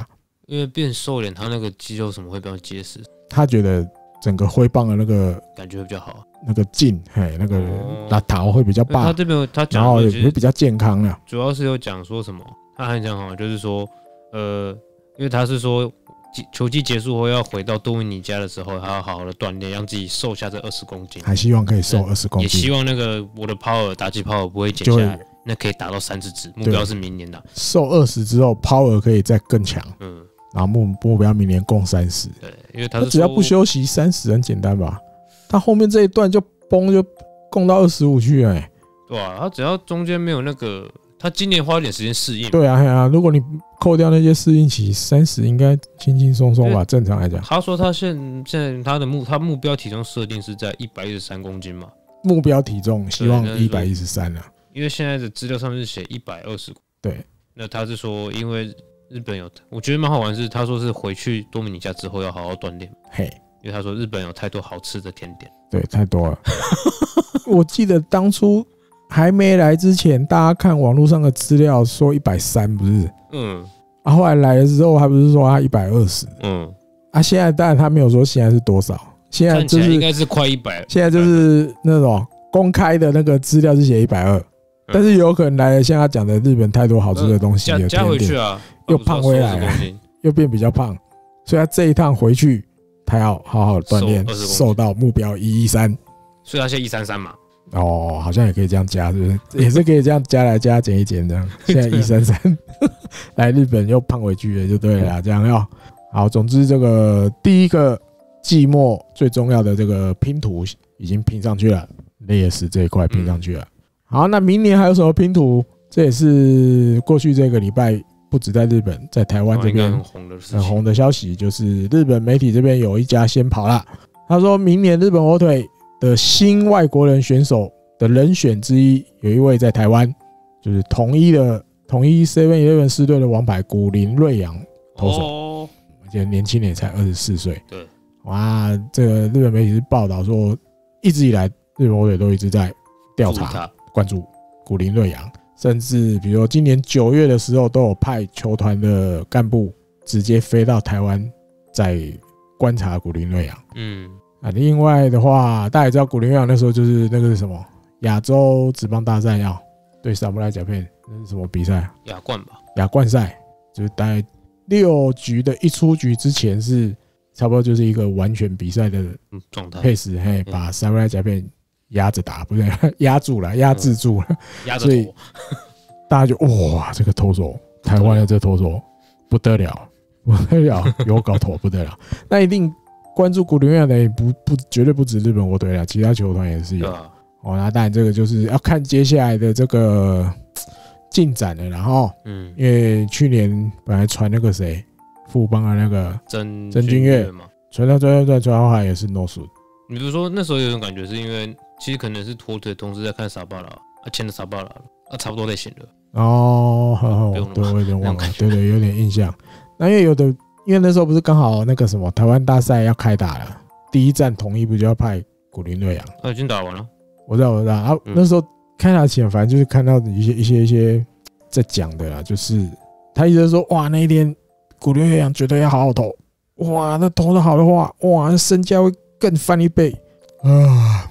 因为变瘦脸，他那个肌肉什么会比较结实。 他觉得整个挥棒的那个感觉会比较好， 那个劲，嘿，那个拉头会比较棒。 他这边他讲， 然后也会比较健康啊。 主要是有讲说什么，他还讲好，就是说，呃，因为他是说球季结束后要回到多米尼加的时候，他要好好的锻炼，让自己瘦下这二十公斤。 还希望可以瘦二十公斤， 也希望那个我的 power 打击 power 不会减下来，那可以达到三十支，目标是明年的。 瘦二十之后 ，power 可以再更强。嗯。然后目目标明年共三十， 对，因为他是只要不休息三十很简单吧？他后面这一段就崩就攻到二十五去哎、欸， 对啊，他只要中间没有那个，他今年花一点时间适应。 对啊，啊，如果你扣掉那些适应期，三十应该轻轻松松吧？正常来讲， 他说他现现在他的目他目标体重设定是在一百一十三公斤嘛， 目标体重希望一百一十三啊， 因为现在的资料上面是写一百二十， 对， 那他是说因为。日本有，我觉得蛮好玩是，他说是回去多米尼加之后要好好锻炼，嘿，因为他说日本有太多好吃的甜点， 对，太多了。我记得当初还没来之前，大家看网络上的资料说一百三，不是？嗯，啊，后来来了之后，还不是说他一百二十？嗯，啊，现在当然他没有说现在是多少，现在就是应该是快一百， 现在就是那种公开的那个资料是写一百二。但是有可能来了，像他讲的，日本太多好吃的东西， 加加回去啊， 又胖回来了，又变比较胖，所以他这一趟回去，他要好好锻炼，瘦到目标一一三， 所以他现在一三三嘛。 哦，好像也可以这样加，是不是？也是可以这样加来加减一减这样。现在一三三，来日本又胖回去了，就对了，这样要好。总之，这个第一个季末最重要的这个拼图已经拼上去了，烈士这一块拼上去了。好，那明年还有什么拼图？这也是过去这个礼拜不止在日本，在台湾这边很红的很红的消息，就是日本媒体这边有一家先跑了。他说明年日本火腿的新外国人选手的人选之一，有一位在台湾，就是统一的统一 七十一 狮队的王牌古林睿煬投手，哦、而且年轻人才二十四岁。对，哇，这个日本媒体是报道说，一直以来日本火腿都一直在调查。关注古林睿煬，甚至比如说今年九月的时候，都有派球团的干部直接飞到台湾，在观察古林睿煬。嗯，啊，另外的话，大家也知道古林睿煬那时候就是那个是什么亚洲职棒大赛要对萨姆莱甲片，那是什么比赛？ 亚冠吧。 亚冠赛就是大概六局的一出局之前是差不多就是一个完全比赛的状态配时，嘿，把萨姆莱甲片。压着打，不是压住了，压制住了， 压着投， 大家就哇，这个投手，台湾的这个投手不得了，不得了，有搞头不得了。那一定关注古林睿煬的也不不绝对不止日本火腿了，其他球团也是有。哦，那当然这个就是要看接下来的这个进展了，然后，嗯，因为去年本来传那个谁，富邦的那个曾曾君岳嘛，传到传到传到后来也是 no shoot。 你比如说那时候有种感觉是因为。其实可能是火腿同时在看萨巴拉，啊签了萨巴拉了，啊差不多类型了。 哦，好好，对，我有点忘了，对对，有点印象。那因为有的，因为那时候不是刚好那个什么台湾大赛要开打了，第一站统一不就要派古林睿煬？ 他已经打完了。 我知道，我知道。啊，那时候开打前，反正就是看到一些一些一些在讲的啦，就是他一直说哇那一天古林睿煬绝对要好好投，哇那投得好的话，哇那身价会更翻一倍啊。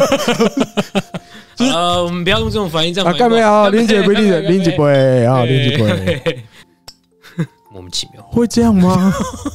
呃，我们不要用这种反应，这样啊，干没有？林姐不理解，林姐不会啊，林姐不会， 莫名其妙， 会这样吗？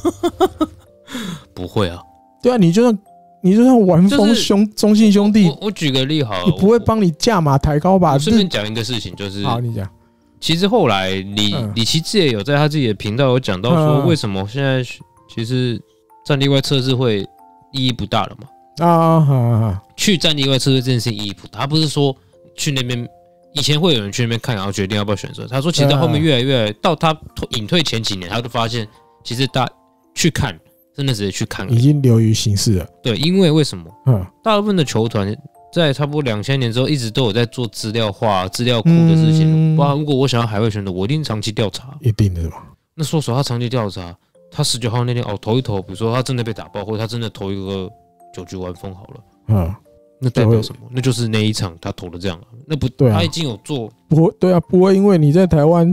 不会啊， 对啊，你就算你就算玩疯兄中信兄弟， 我举个例好了， 你不会帮你价码抬高吧？ 顺便讲一个事情，就是好，你讲。 其实后来李李奇志也有在他自己的频道有讲到说，为什么现在其实战力外测试会意义不大了嘛？啊，好好，去战力外测试这件事情意义不大。他不是说去那边，以前会有人去那边看，然后决定要不要选择。他说，其实到后面越来越到他隐退前几年，他就发现，其实大去看，真的直接去看， 已经流于形式了。 对，因为为什么？嗯，大部分的球团在差不多两千年之后，一直都有在做资料化、资料库的事情。包括如果我想要海外选择，我一定长期调查， 一定的吧？ 那说实话，他长期调查，他十九号那天哦投一投，比如说他真的被打爆，或者他真的投一个。九局完封好了，嗯，那代表什么？那就是那一场他投的这样了，那不对啊，他已经有做， 不会，对啊，不会因为你在台湾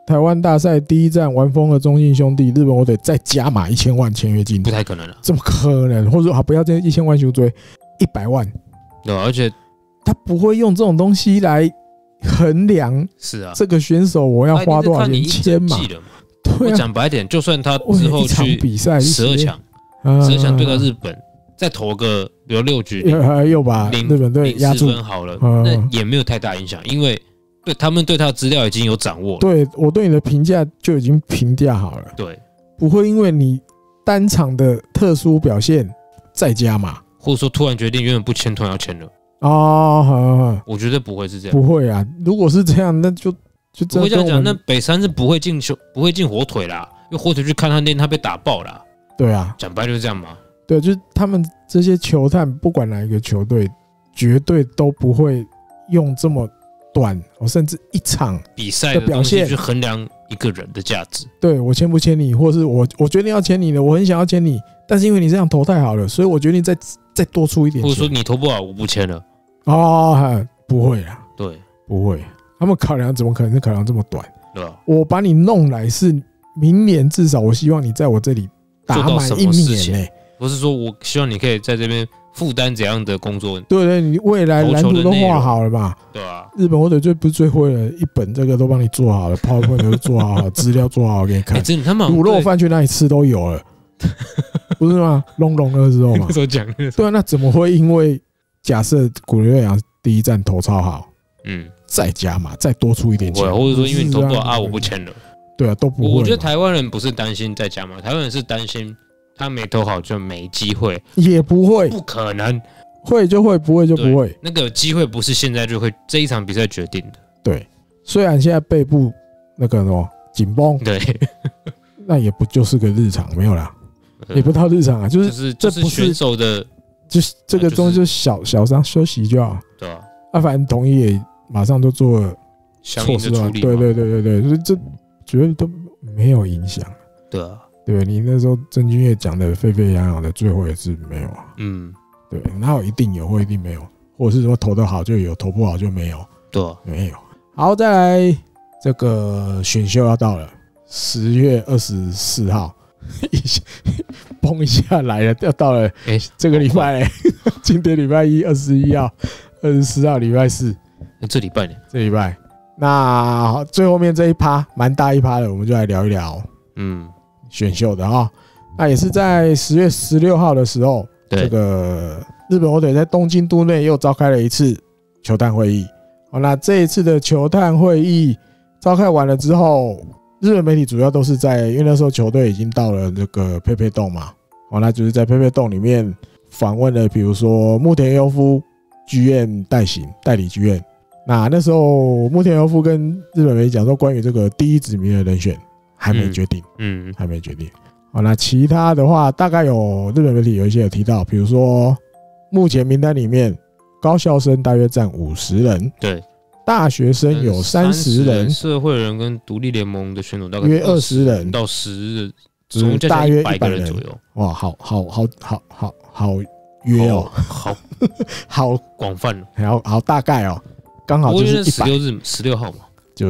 台湾大赛第一站完封了中信兄弟，日本火腿再加码一千万签约金， 不太可能了。 怎么可能？或者说好不要这一千万修追一百万， 对、啊，而且他不会用这种东西来衡量。 是啊， 这个选手我要花多少钱签嘛？ 对啊，讲白点，就算他之后去比赛十二强，十二强对到日本。再投个比如六局， 又把日本队压住分好了，那也没有太大影响，因为对他们对他的资料已经有掌握了。 对我对你的评价就已经评价好了， 对， 不会因为你单场的特殊表现再加码， 或者说突然决定原本不签，突然要签了。 哦，好好， 我觉得不会是这样， 不会啊。如果是这样，那就就不会这样讲。那北山是不会进球，不会进火腿啦，因为火腿去看他练，他被打爆啦。 对啊， 讲白就是这样嘛。 对，就是他们这些球探，不管哪一个球队，绝对都不会用这么短，甚至一场比赛的表现去衡量一个人的价值。 对，我签不签你，或是我我决定要签你了，我很想要签你，但是因为你这样投太好了，所以我决定再再多出一点钱。 或者说你投不好，我不签了。 哦，不会啊， 对， 不会。他们考量怎么可能是考量这么短？ 对啊， 我把你弄来是明年，至少我希望你在我这里打满一年呢、欸。 不是说我希望你可以在这边负担怎样的工作？ 对对，你未来蓝图都画好了嘛？ 对啊， 日本火腿最不是最会了，一本这个都帮你做好了 ，PowerPoint 都做好，资料做好给你看。 欸、真的，他们卤肉饭去哪里吃都有了，不是吗？龙龙的时候嘛， 那时候讲对啊，那怎么会因为假设古林瑞阳第一站投超好， 嗯， 再加码再多出一点钱， 或者说因为你投不好啊，我不签了？ 对啊，都不会。 我觉得台湾人不是担心再加码，台湾人是担心。他没投好就没机会， 也不会， 不可能， 会就会，不会就不会。 那个机会不是现在就会这一场比赛决定的。 对，虽然现在背部那个什么紧绷， 对， 那也不就是个日常，没有啦，也不到日常啊，就是这不是选手的， 就是这个东西就是小小伤休息就好。 对啊， 啊，反正统一也马上就做了措施嘛，对对对对对，所以这绝对都没有影响。 对啊。 对，你那时候郑钧岳讲的沸沸扬扬的，最后也是没有啊。 嗯， 对，哪有一定有或一定没有，或者是说投得好就有，投不好就没有。 对、啊， 没有。好，再来这个选秀要到了，十月二十四号，一蹦一下来了，要到了。哎、欸，这个礼拜、欸，今天礼拜一，二十一号，二十四号礼拜四。 这礼拜呢？ 这礼拜。那最后面这一趴蛮大一趴的，我们就来聊一聊。嗯。选秀的啊，那也是在十月十六号的时候，这个日本火腿在东京都内又召开了一次球探会议。好，那这一次的球探会议召开完了之后，日本媒体主要都是在，因为那时候球队已经到了这个佩佩洞嘛，好，那就是在佩佩洞里面访问了，比如说木田优夫剧院代行代理剧院。那那时候木田优夫跟日本媒体讲说，关于这个第一指名的人选。还没决定，嗯，嗯还没决定。好，那其他的话，大概有日本媒体有一些有提到，比如说目前名单里面，高校生大约占五十人， 对， 大学生有三十人， 社会人跟独立联盟的选手大概约二十人到十人， 总共大约一百人左右。 哇，好好好好好好约哦， 好好广泛哦， 好好大概哦，刚好就是十六日十六号嘛， 就是。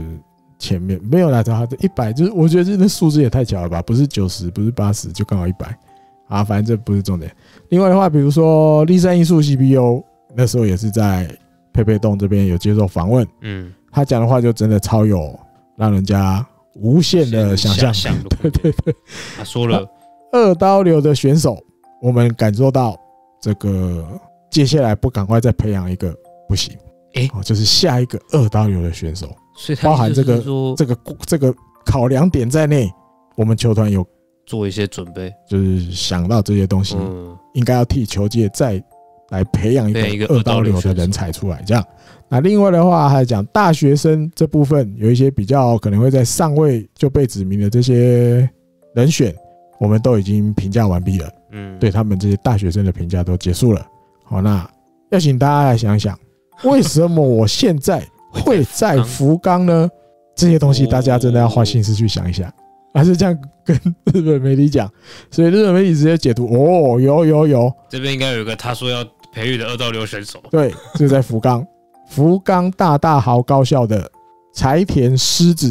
前面没有啦，他一百就是我觉得那数字也太巧了吧，不是九十，不是八十，就刚好一百啊，反正这不是重点。另外的话，比如说立山艺术 C P U 那时候也是在佩佩洞这边有接受访问，嗯，他讲的话就真的超有让人家无限的想象， 想对对对， 他说了二刀流的选手，我们感受到这个接下来不赶快再培养一个不行，哎、欸，就是下一个二刀流的选手。 所以包含这个这个这个考量点在内，我们球团有做一些准备， 就是想到这些东西，嗯、应该要替球界再来培养一个二刀流的人才出来。这样，那另外的话还讲大学生这部分有一些比较可能会在上位就被指名的这些人选，我们都已经评价完毕了。嗯，对他们这些大学生的评价都结束了。好，那要请大家来想想，为什么我现在会在福冈呢？这些东西大家真的要花心思去想一下，还是这样跟日本媒体讲？所以日本媒体直接解读，哦，有有有， 这边应该有一个他说要培育的二刀流选手。 对，就在福冈，福冈大大豪高校的柴田狮子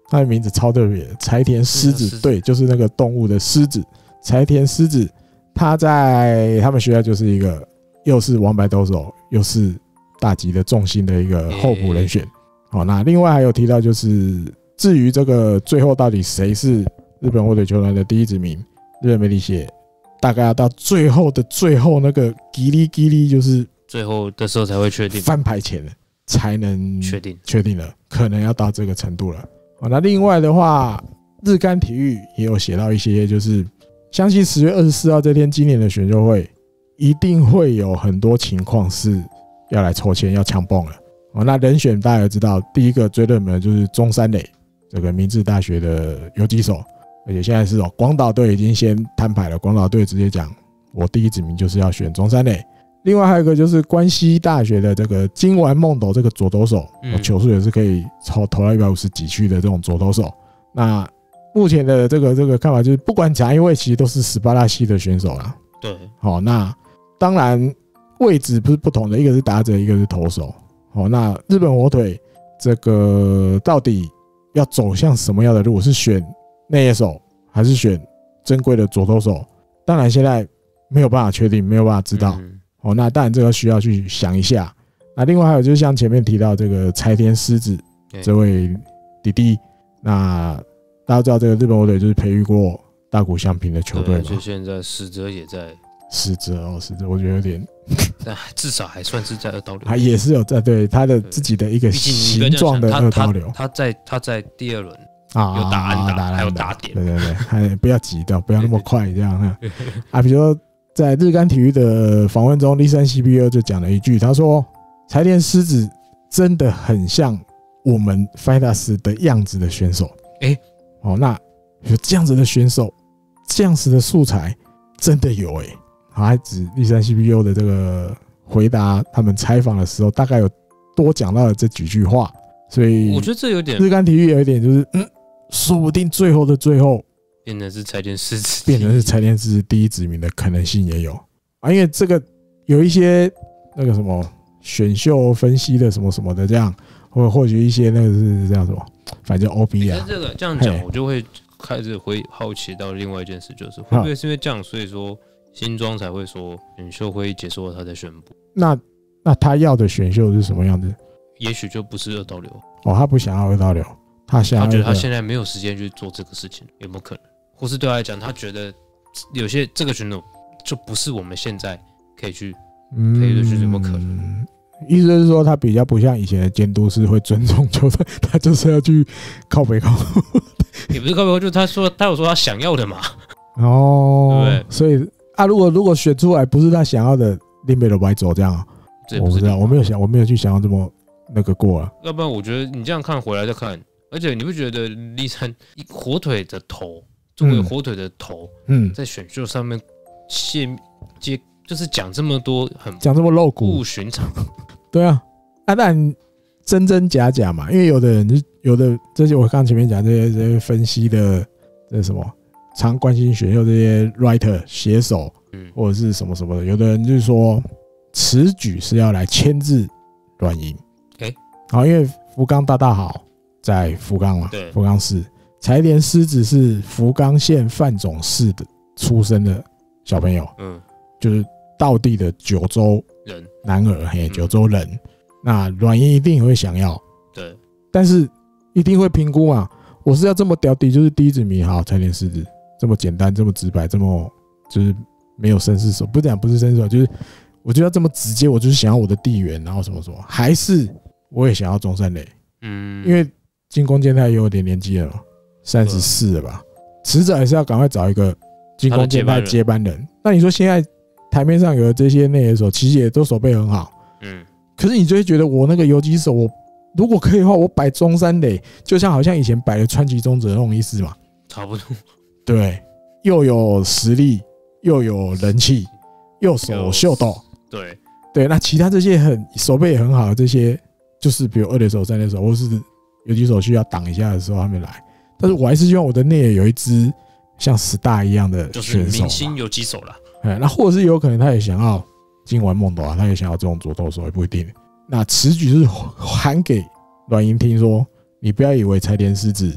他的名字超特别，柴田狮子，对，就是那个动物的狮子，柴田狮子。他在他们学校就是一个又是王牌投手，又是大级的重心的一个候补人选。好，那另外还有提到就是，至于这个最后到底谁是日本火腿球团的第一指名，日本媒体写大概要到最后的最后那个叽哩叽哩，就是最后的时候才会确定， 翻牌前才能确定确定了，可能要到这个程度了。好，那另外的话，日刊体育也有写到一些，就是相信十月二十四号这天今年的选秀会一定会有很多情况是要来抽签要抢蹦了。哦，那人选大家也知道，第一个最热门的就是中山磊，这个明治大学的游击手，而且现在是哦，广岛队已经先摊牌了，广岛队直接讲，我第一指名就是要选中山磊。另外还有一个就是关西大学的这个金丸梦斗这个左投手，嗯、球速也是可以投投到一百五十几区的这种左投手。那目前的这个这个看法就是，不管哪一位其实都是十八大系的选手啦。 对， 好，那当然位置不是不同的，一个是打者，一个是投手。好，那日本火腿这个到底要走向什么样的路？是选内野手，还是选珍贵的左投手？当然现在没有办法确定，没有办法知道。嗯、哦，那当然这个需要去想一下。那另外还有就是像前面提到这个柴田狮子这位弟弟，那大家知道这个日本火腿就是培育过大谷翔平的球队嘛？ 就现在矢泽也在。 矢泽哦，矢泽我觉得有点。 但至少还算是在二刀流， 他也是有在对他的自己的一个形状的二刀流。 他在他在第二轮啊有打安打，还有打点。 对对对，还不要急的，不要那么快这样啊。比如说在日刊体育的访问中，立山 C P O 就讲了一句，他说：“柴田狮子真的很像我们 Fighters 的样子的选手。”哎，哦，那有这样子的选手，这样子的素材真的有哎。还指立山 C P O 的这个回答，他们采访的时候大概有多讲到了这几句话，所以我觉得这有点日刊体育有一点就是，嗯，说不定最后的最后变成是柴田狮子， 变成是柴田狮子第一指名的可能性也有啊，因为这个有一些那个什么选秀分析的什么什么的这样，或或许一些那个是这样什么，反正 O B 啊， 这个这样讲，我就会开始会好奇到另外一件事，就是会不会是因为这样，所以说。新庄才会说选秀会议结束后他才宣布。 那那他要的选秀是什么样子？ 也许就不是二刀流哦，他不想要二刀流，他想要他觉得他现在没有时间去做这个事情，有没有可能？或是对他来讲，他觉得有些这个选手就不是我们现在可以去可以去，有没有可能？ 意思是说，他比较不像以前的监督是会尊重球队，他就是要去靠北靠。 也不是靠北靠，就是他说他有说他想要的嘛。 哦，对不对？所以。啊，如果如果选出来不是他想要的，林北都不爱走这样啊？我不知道，我没有想，我没有去想要这么那个过啊。 要不然我觉得你这样看回来再看，而且你不觉得立山火腿的头，作为火腿的头，嗯，在选秀上面接接就是讲这么多很讲这么露骨不寻常， 对啊，啊，但真真假假嘛，因为有的人就有的这些我刚前面讲这些这些分析的这什么。常关心选秀这些 writer 写手，或者是什么什么的，有的人就是说，此举是要来牵制软银。哎，好，因为福冈大大好在福冈嘛，福冈市，柴田狮子是福冈县范总市的出生的小朋友，嗯，就是道地的九州人男儿，嘿，九州人，那软银一定会想要， 对， 但是一定会评估嘛，我是要这么屌底，就是第一指名，好，柴田狮子。这么简单，这么直白，这么就是没有绅士手，不讲不是绅士手，就是我就要这么直接，我就是想要我的地缘，然后什么什么，还是我也想要中山垒，嗯，因为进攻健太也有点年纪了嘛，三十四了吧，迟早还是要赶快找一个进攻健太接班人。那你说现在台面上有的这些内野手，其实也都手背很好，嗯，可是你就会觉得我那个游击手，我如果可以的话，我摆中山垒，就像好像以前摆的川崎宗则那种意思嘛， 差不多。 对，又有实力，又有人气，又手秀斗， 对对。那其他这些很手背也很好的这些，就是比如二垒手、三垒手，或是游击手需要挡一下的时候，他们来。但是我还是希望我的内野有一支像Star一样的选手， 就是明星游击手啦。 哎，那或者是有可能他也想要今晚梦斗啊，他也想要这种左投手，也不一定。那此举是喊给软银听说，你不要以为柴田狮子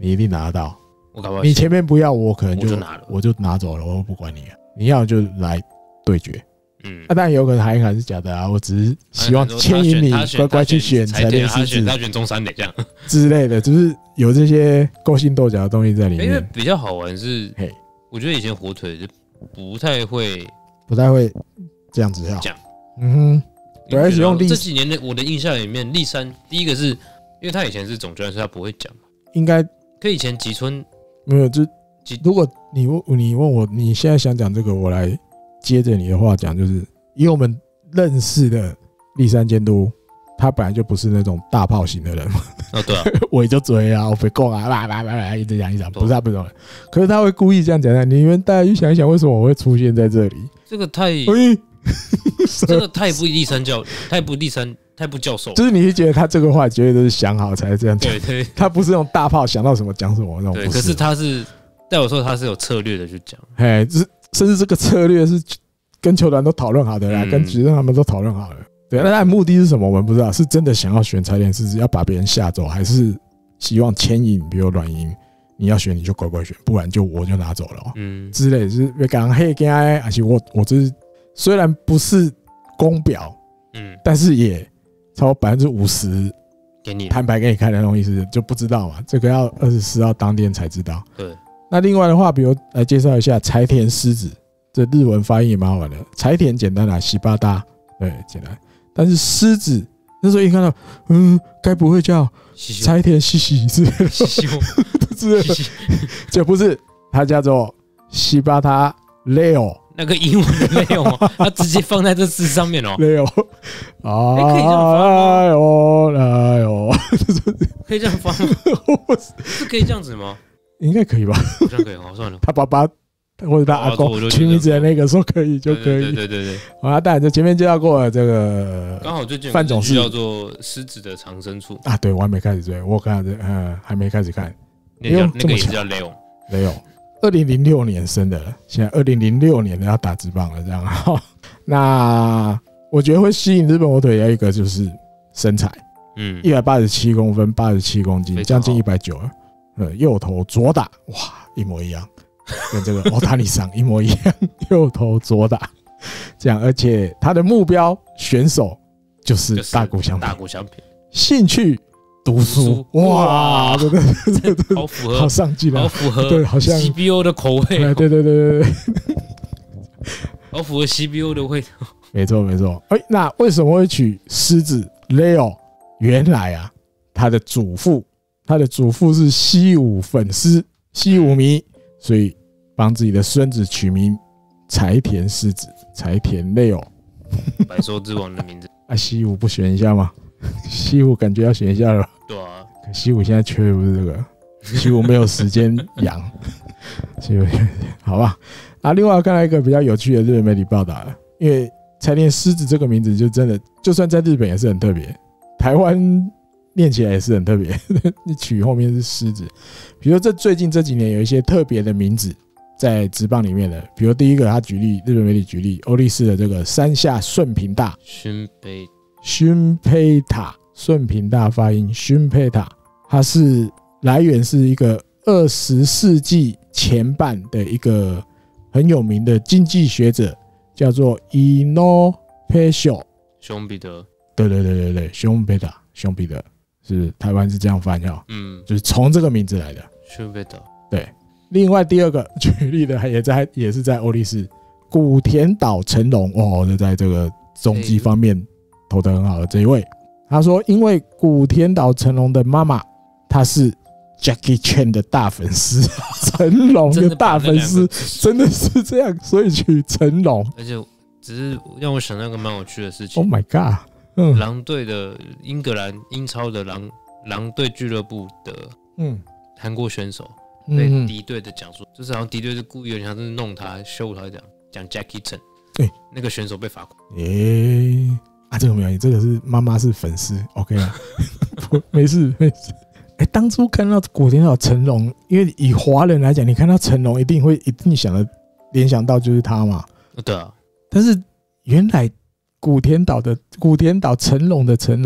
你一定拿得到。 我搞不好你前面不要，我可能就我就拿了， 我就拿走了，我不管你了。你要就来对决。 嗯， 那、啊、当然有可能海涵是假的啊，我只是希望牵引你乖乖去选柴田狮子， 他选中山的这样之类的，就是有这些勾心斗角的东西在里面。 因为比较好玩是，我觉得以前火腿就不太会， 不太会这样子讲。 嗯哼，对，而且用这几年的我的印象里面，立山第一个是因为他以前是总教练，所以他不会讲嘛。 应该， 可以前吉村没有，就如果你问你问我，你现在想讲这个，我来。接着你的话讲，就是以我们认识的立山监督，他本来就不是那种大炮型的人嘛。 哦，对啊， 我就追啊，我被攻啊，啦啦啦啦，一直讲一直讲，不是他不懂。可是他会故意这样讲的，你们大家去想一想，为什么我会出现在这里？ 这个太，这个太不立山教，太不立山，太不教授。 就是你会觉得他这个话绝对都是想好才这样讲。 对对， 他不是那种大炮想到什么讲什么那种。 对，可是他是，但有时候他是有策略的去讲。 哎，就是。甚至这个策略是跟球团都讨论好的啦，嗯、跟职任他们都讨论好了。对，那他的目的是什么？我们不知道，是真的想要选柴田狮子，要把别人吓走，还是希望牵引，比如软银，你要选你就乖乖选，不然就我就拿走了、喔，嗯，之类的，就是被讲嘿跟哎，而且我我这是虽然不是公表，嗯，但是也超过百分之五十给你摊牌给你看的那种意思，就不知道嘛，这个要二十四号当天才知道。 对。 那另外的话，比如来介绍一下柴田狮子，这日文发音也蛮好玩的。柴田简单啦，西巴达，对，简单。但是狮子那时候一看到，嗯，该不会叫柴田西西之类的？西西，之类的，就不是，它叫做西巴达 Leo。 那个英文的 Leo， 它直接放在这字上面哦。 Leo， 啊， 可以这样发吗？ 哎呦，哎呦， 可以这样发吗？是可以这样子吗？ 应该可以吧？ 好像可以，好算了。 他爸爸或者他阿公取名字的那个说可以就可以。 对对对对。 好啊，当然，就前面介绍过了这个， 刚好最近范总是叫做《狮子的藏身处》 啊，对我还没开始追，我看嗯还没开始看。 那个那个也是叫 Leo，Leo， 二零零六年生的，现在二零零六年要打职棒了，这样。那我觉得会吸引日本火腿的一个就是身材，嗯，一百八十七公分，八十七公斤，将近一百九了。呃，右投左打，哇，一模一样，跟这个欧塔尼桑一模一样，右投左打，这样，而且他的目标选手就是大谷翔平， 大谷翔平， 兴趣读书，哇，对对对对， 好符合， 好上进了， 好符合， 对，好像 C B O 的口味， 对对对对对对， 好符合 C B O 的味道， 没错没错。哎，那为什么会取狮子 Leo？ 原来啊，他的祖父。他的祖父是西武粉丝、西武迷，所以帮自己的孙子取名柴田狮子、柴田 Leo。 百兽之王的名字啊，西武不选一下吗？西武感觉要选一下了。 对啊， 可西武现在缺的不是这个，西武没有时间养。西武好吧。啊，另外看到一个比较有趣的日本媒体报道了，因为柴田狮子这个名字就真的，就算在日本也是很特别，台湾。念起来也是很特别，你取后面是狮子。比如这最近这几年有一些特别的名字在职棒里面的，比如第一个他举例，日本媒体举例欧力士的这个山下顺平大， 熏培熏培塔，顺平大发音熏培塔，它是来源是一个二十世纪前半的一个很有名的经济学者，叫做伊诺佩秀熊彼得， 对对对对对，熊培塔，熊彼得。是台湾是这样翻译，嗯，就是从这个名字来的。对，另外第二个举例的也在也是在欧力士，古田岛成龙哦，就在这个中继方面投得很好的这一位。他说，因为古田岛成龙的妈妈她是 Jackie Chan 的大粉丝，成龙的大粉丝，真的是这样，所以取成龙。 而且只是让我想到一个蛮有趣的事情。 Oh my god！ 嗯、狼队的英格兰英超的狼狼队俱乐部的嗯韩国选手被敌队的讲说，就是好像敌队是故意有点像是弄他羞他这样讲 Jackie Chan， 对，那个选手被罚款。 诶、欸、啊，这个没有，这个是妈妈是粉丝 ，OK 啊，没事没事。哎、欸，当初看到古田岛成龙，因为以华人来讲，你看到成龙一定会一定想的联想到就是他嘛， 对啊， 但是原来。古田岛的古田岛成龙的成龙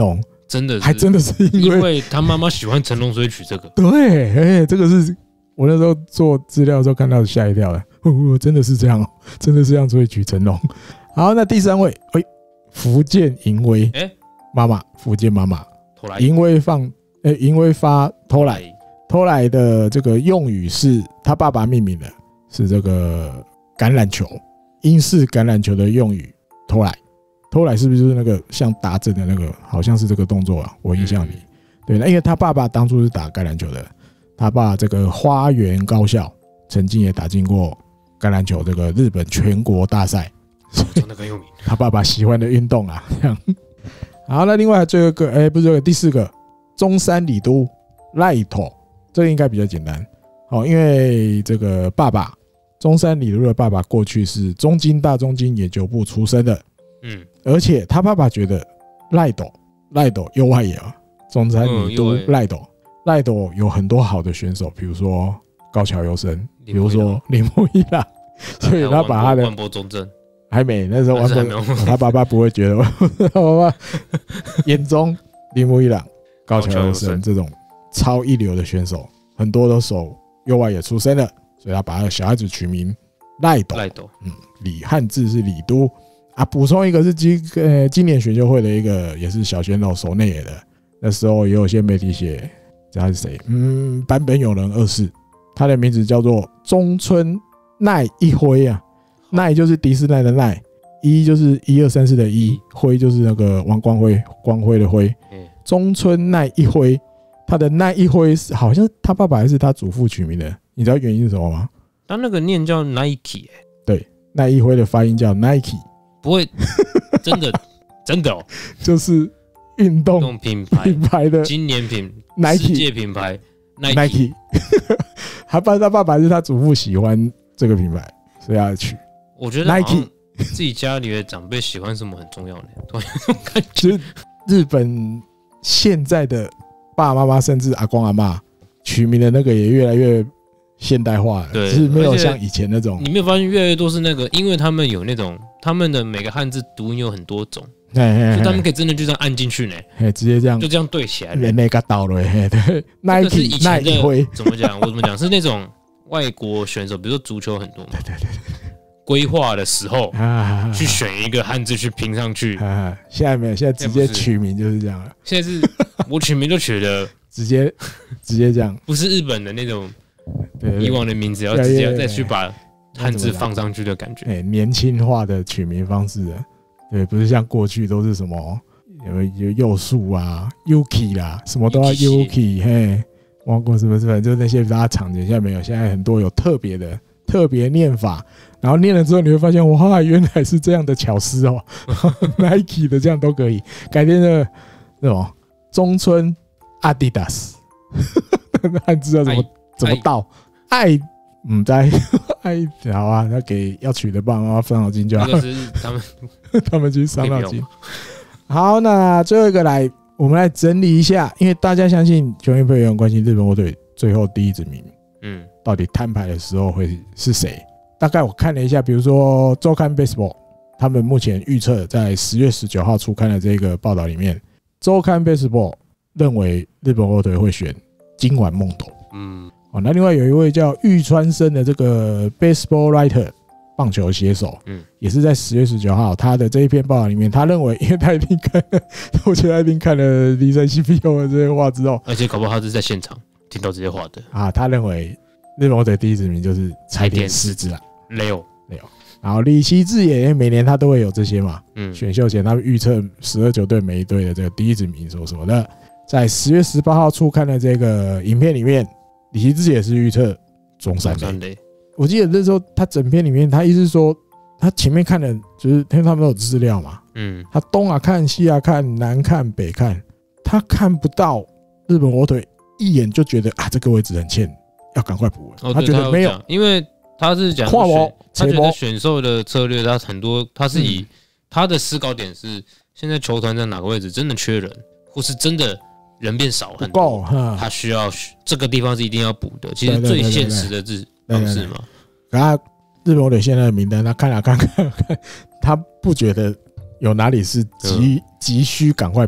真的是还真的是因为因为他妈妈喜欢成龙，所以取这个。 对，哎、欸，这个是我那时候做资料的时候看到吓一跳的，哦，真的是这样哦，真的是这样，所以取成龙。好，那第三位，哎、欸，福建淫威，哎、欸，妈妈，福建妈妈，淫威放，哎、欸，淫威发偷来，偷来的这个用语是他爸爸命名的，是这个橄榄球，英式橄榄球的用语，偷来。偷来是不是就是那个像打针的那个？好像是这个动作啊，我印象里。对，那因为他爸爸当初是打橄榄球的，他爸这个花园高校曾经也打进过橄榄球这个日本全国大赛， 真的很有名。 他爸爸喜欢的运动啊，这样。好，那另外最后一个，哎、欸，不是这个第四个，中山李都赖头，这个应该比较简单。好，因为这个爸爸中山李都的爸爸过去是中京大中京野球部出身的。嗯，而且他爸爸觉得赖斗赖斗右外野啊，中山李都赖斗赖斗有很多好的选手，比如说高桥优生，比如说铃木一朗，所以他把他的万波中正还没那时候万波，他爸爸不会觉得，他爸爸眼中铃木一朗、高桥优生这种超一流的选手，很多都守右外野出身的，所以他把他的小孩子取名赖斗。赖斗，嗯，李汉字是李都。啊，补充一个是今呃今年选秀会的一个也是小选手守内野的，那时候也有些媒体写他是谁，嗯，坂本勇人二世，他的名字叫做中村奈一辉啊，奈就是迪士奈的奈，一就是一二三四的一，辉就是那个王光辉光辉的辉，中村奈一辉，他的奈一辉好像他爸爸还是他祖父取名的，你知道原因是什么吗？ 他那个念叫 Nike， 欸、 对，奈一辉的发音叫 Nike。 不会，真的真的哦， 就是运动品牌品牌的今年品 Nike 世界品牌 Nike， 他爸他爸爸是他祖父喜欢这个品牌，所以要取。 我觉得 Nike 自己家里的长辈喜欢什么很重要呢，突然有种感觉。 就是日本现在的爸爸妈妈甚至阿公阿嬷取名的那个也越来越现代化了， 对， 是没有像以前那种。 你没有发现越来越多是那个，因为他们有那种他们的每个汉字读音有很多种，所以他们可以真的就这样按进去呢， 直接这样就这样对起来了。 那个倒了，对 ，Nike Nike 怎么讲？我怎么讲？是那种外国选手，比如说足球很多嘛， 对对对对， 规划的时候去选一个汉字去拼上去。 现在没有，现在直接取名就是这样了。 现在是我取名就取的直接直接这样， 不是日本的那种。以往的名字要直接再去把汉字放上去的感觉， 哎，年轻化的取名方式，对，不是像过去都是什么有有幼树啊、Yuki 啦，什么都要 Yuki， 嘿，忘过什么什么，就是那些大家常见，现在没有，现在很多有特别的特别念法，然后念了之后你会发现，哇，原来是这样的巧思哦，Nike 的这样都可以，改天的那种中村 Adidas， 汉字要怎么？怎么倒？爱，嗯，在爱，好啊，那给要取的爸爸妈妈伤脑筋就好。 这个是他们他们去伤脑筋。好，那最后一个来，我们来整理一下，因为大家相信球员配员关心日本国队最后第一指名，嗯，到底摊牌的时候会是谁？大概我看了一下，比如说周刊 Baseball， 他们目前预测在十月十九号出刊的这个报道里面，周刊 Baseball 认为日本国队会选今晚梦斗，嗯。那另外有一位叫玉川生的这个 baseball writer 棒球写手，嗯，也是在十月十九号他的这一篇报道里面，他认为，因为他一定看了，我觉得他一定看了离山 C P O 的这些话之后， 而且搞不好他是在现场听到这些话的啊，他认为日本国队第一指名就是柴田狮子啊 ，Leo Leo， 然后李希志也每年他都会有这些嘛，嗯，选秀前他们预测十二球队每一队的这个第一指名什么什么的，在十月十八号出刊的这个影片里面。李希志也是预测中山垒，我记得那时候他整篇里面，他意思是说，他前面看的就是因为他们都有资料嘛，嗯，他东啊看西啊看南看北看，他看不到日本火腿，一眼就觉得啊这个位置很欠，要赶快补。 哦、 他觉得没有， 因为他是讲跨模， 他觉得选秀的策略，他很多他是以、嗯、他的思考点是，现在球团在哪个位置真的缺人，或是真的。人变少很多，他需要这个地方是一定要补的。其实最现实的是方式嘛。 可他日本火腿现在的名单，他看了看看看，他不觉得有哪里是急急需赶快补的，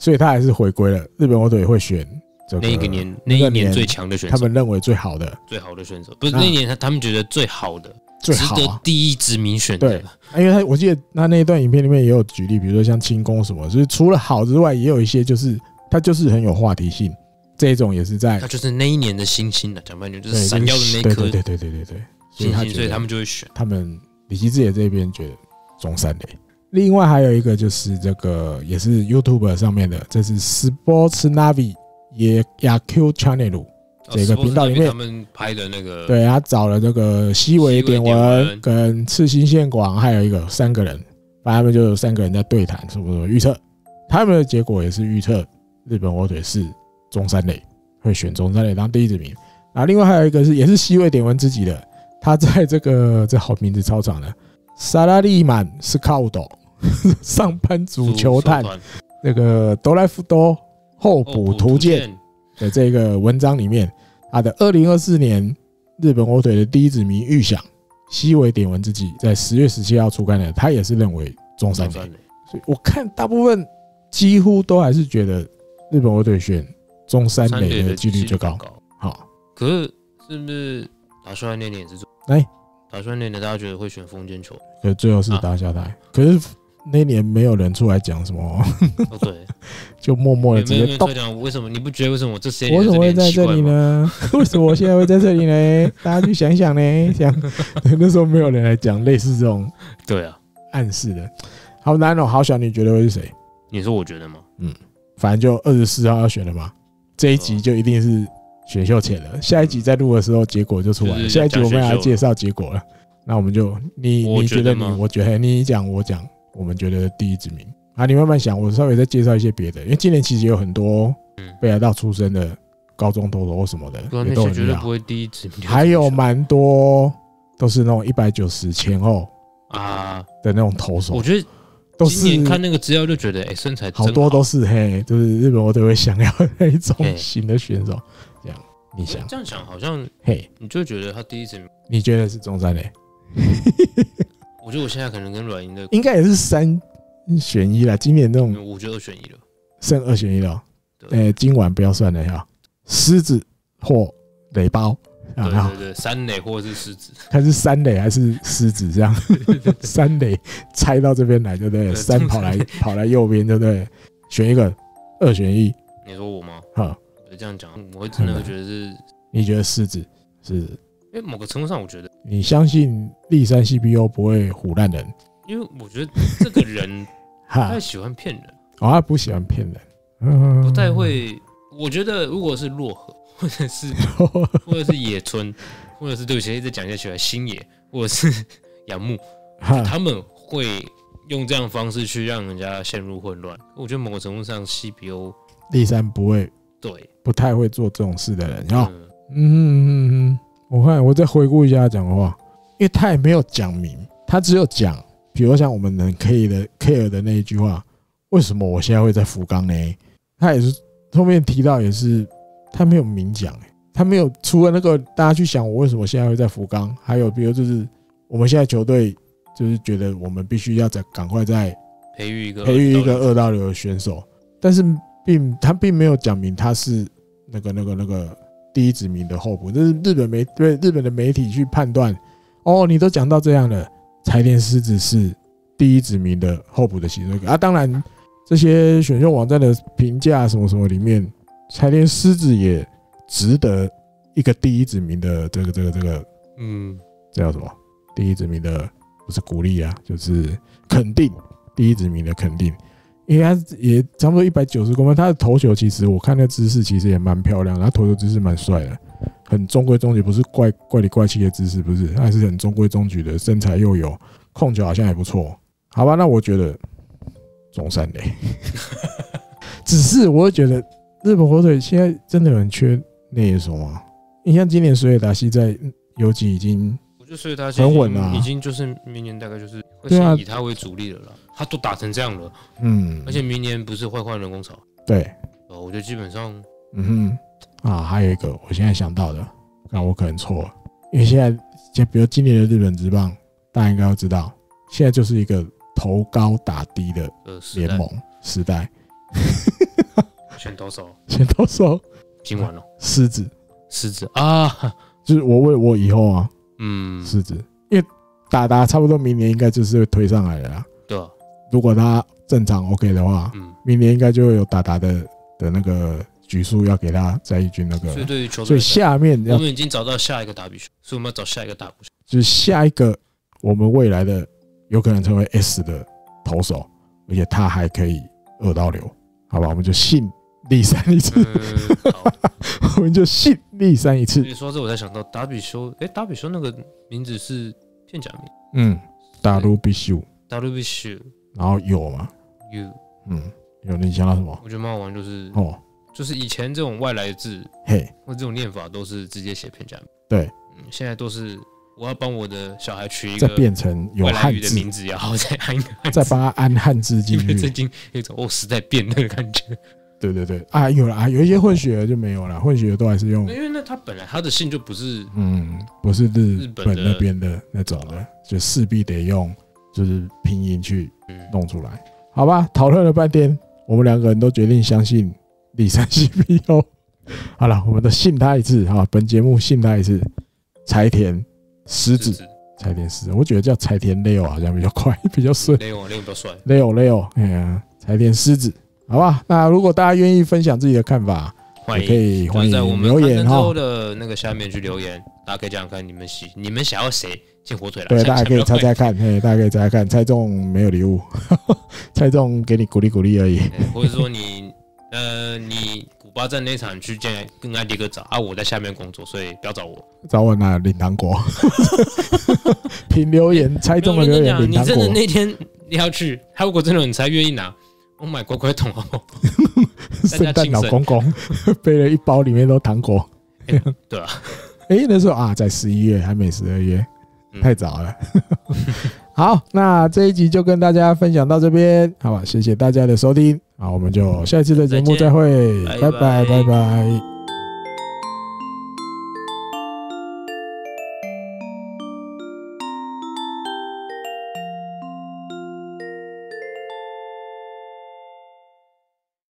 所以他还是回归了日本火腿会选这个那一个年那一年最强的选手， 他们认为最好的最好的选手，不是那一年他他们觉得最好的。 最好、啊、 值得第一指名选的， 对，因为他我记得他那一段影片里面也有举例，比如说像轻功什么，就是除了好之外，也有一些就是他就是很有话题性，这种也是在他就是那一年的星星了，讲白点就是闪耀的那一颗， 对对对对对对， 星星，所以他们就会选。 他们李希志也这边觉得中山垒，另外还有一个就是这个也是 YouTube 上面的，这是 Sports Navi 也 Yaku Channel。这个频道里面， 他们拍的那个， 对，他找了这个西尾点文跟赤心宪广，还有一个三个人，反正他们就有三个人在对谈，什么什么预测，他们的结果也是预测日本火腿是中山垒，会选中山垒当第一指名。然后另外还有一个是也是西尾点文自己的，他在这个这好名字超长的，萨拉利曼斯卡乌斗上班族球探那个哆来福多候补图鉴的这个文章里面，他的二零二四年日本火腿的第一指名预想，西尾点文自己在十月十七号出刊的，他也是认为中山垒，所以我看大部分几乎都还是觉得日本火腿选中山垒的几率最高。好， 可是是不是打出来那年也是中？ 哎， 打出来那年大家觉得会选风间球， 可是最后是打下台，啊、可是。那年没有人出来讲什么， 哦对， 就默默的直接动。 讲为什么你不觉得为什么我这些我怎么会在这里呢？为什么我现在会在这里呢？大家去想想呢，想那时候没有人来讲类似这种对啊暗示的。好难哦，好小，你觉得会是谁？ 你说我觉得吗？ 嗯，反正就二十四号要选了嘛，这一集就一定是选秀前了。下一集在录的时候结果就出来了，下一集我们来介绍结果了。那我们就你你觉得你，我觉得你讲我讲。我们觉得第一指名啊，你慢慢想，我稍微再介绍一些别的，因为今年其实有很多北海道出身的高中投手或什么的， 嗯、也都很绝对不会第一指名， 还有蛮多都是那种一百九十前后啊的那种投手。 我觉得都是今年看那个资料就觉得，哎、欸，身材真好， 好多都是嘿，就是日本我都会想要那一种型的选手。这样你想这样想，好像嘿， 你就觉得他第一指名， 你觉得是中山垒？ 我觉得我现在可能跟软银的应该也是三选一啦。今年那种我觉得二选一了， 剩二选一了。哎，今晚不要算了哈，狮子或垒包， 对对对，三垒或是狮子， 看是三垒还是狮子这样。三垒猜到这边来，对不对？三跑来跑来右边，对不对？选一个，二选一。 你说我吗？ 哈， 这样讲，我会真的会觉得是。 你觉得狮子是？ 因为某个程度上，我觉得你相信立山 C P O 不会唬烂人， 因为我觉得这个人他太喜欢骗人， 哦，他不喜欢骗人， 嗯，不太会。我觉得如果是洛河，或者是或者是野村，或者是对不起，一直讲下去了，星野，或者是杨木，他们会用这样的方式去让人家陷入混乱。我觉得某个程度上 ，C P O 立山不会， 对， 不太会做这种事的人，哦，嗯嗯嗯嗯。我看，我再回顾一下他讲的话，因为他也没有讲明，他只有讲，比如像我们很 care 的 care 的那一句话，为什么我现在会在福冈呢？他也是后面提到，也是他没有明讲，他没有除了那个大家去想我为什么现在会在福冈，还有比如就是我们现在球队就是觉得我们必须要再赶快再培育一个培育一个二刀流的选手，但是并他并没有讲明他是那个那个那个。第一指名的候补，这是日本媒对日本的媒体去判断。哦，你都讲到这样了，柴田狮子是第一指名的候补的其中一个啊。当然，这些选秀网站的评价什么什么里面，柴田狮子也值得一个第一指名的这个这个这个，嗯，这叫什么？第一指名的不是鼓励啊，就是肯定，第一指名的肯定。因为他也差不多一百九十公分，他的投球其实我看那姿势其实也蛮漂亮的，他投球姿势蛮帅的，很中规中矩，不是怪怪里怪气的姿势，不是，他还是很中规中矩的，身材又有，控球好像也不错。好吧，那我觉得中山垒，只是我会觉得日本火腿现在真的很缺内野手啊。你像今年水野达希在游击已经。 所以他很稳啊， 已经就是明年大概就是会先以他为主力了啦。他都打成这样了，嗯，而且明年不是坏坏人工潮， 对， 哦，我觉得基本上， 嗯哼，啊，还有一个我现在想到的，那我可能错了，因为现在，像比如今年的日本职棒，大家应该都知道，现在就是一个投高打低的联盟时代。 选投手， 选投手， 今晚哦， 狮子， 狮子啊， 就是我为我以后啊， 嗯， 狮子，因为达达差不多明年应该就是会推上来的啦。 对啊， 如果他正常 OK 的话，嗯，明年应该就会有达达的的那个局数要给他在一军那个， 所以对于球队， 所以下面我们已经找到下一个打比手，所以我们要找下一个打捕手， 就是下一个我们未来的有可能成为 S 的投手，而且他还可以二刀流，好吧，我们就信立三一次，嗯、我们就信立三一次。 你说这我才想到达比修，哎、欸，达比修那个名字是片假名， 嗯，达鲁比修， 达鲁比修， 然后有嘛， 有， 嗯，有你想到什么？ 我觉得蛮好玩，就是哦， 就是以前这种外来的字， 嘿， 或这种念法都是直接写片假名， 对， 嗯，现在都是我要帮我的小孩取一个再变成有汉字的名字，然后再按一个汉字，再帮他安汉字进去， 因为最近有一种哦时代变了的感觉。 对对对啊，有了啊，有一些混血的就没有了，混血的都还是用， 因为那他本来他的姓就不是， 嗯，不是日本那边的那种的，就势必得用就是拼音去弄出来，嗯、好吧？讨论了半天，我们两个人都决定相信立三 C P O。好了，我们都信他一次哈，本节目信他一次。柴田狮子，柴田狮子，我觉得叫柴田 Leo 好像比较快，比较顺。 Leo Leo 比较帅。 Leo Leo， 哎呀，柴田狮子。好吧，那如果大家愿意分享自己的看法，也可以欢迎留言哈。 在的那个下面去留言，大家可以讲讲看你们喜你们想要谁进火腿了。 对，大家可以猜猜看，嘿，大家可以猜猜看，猜中没有礼物，猜中给你鼓励鼓励而已。 或者说你呃你古巴站那场去见跟艾迪哥找啊，我在下面工作，所以不要找我， 找我拿领糖果。凭留言猜中的留言领糖果。 你真的那天你要去，他如果真的你才愿意拿。我买乖乖桶哦， 圣诞老公公背了一包，里面都糖果。 欸、对啊， 哎、欸，那时候啊，在十一月还没十二月，太早了。好，那这一集就跟大家分享到这边，好吧？谢谢大家的收听，好，我们就下一次的节目再会，拜拜，拜拜。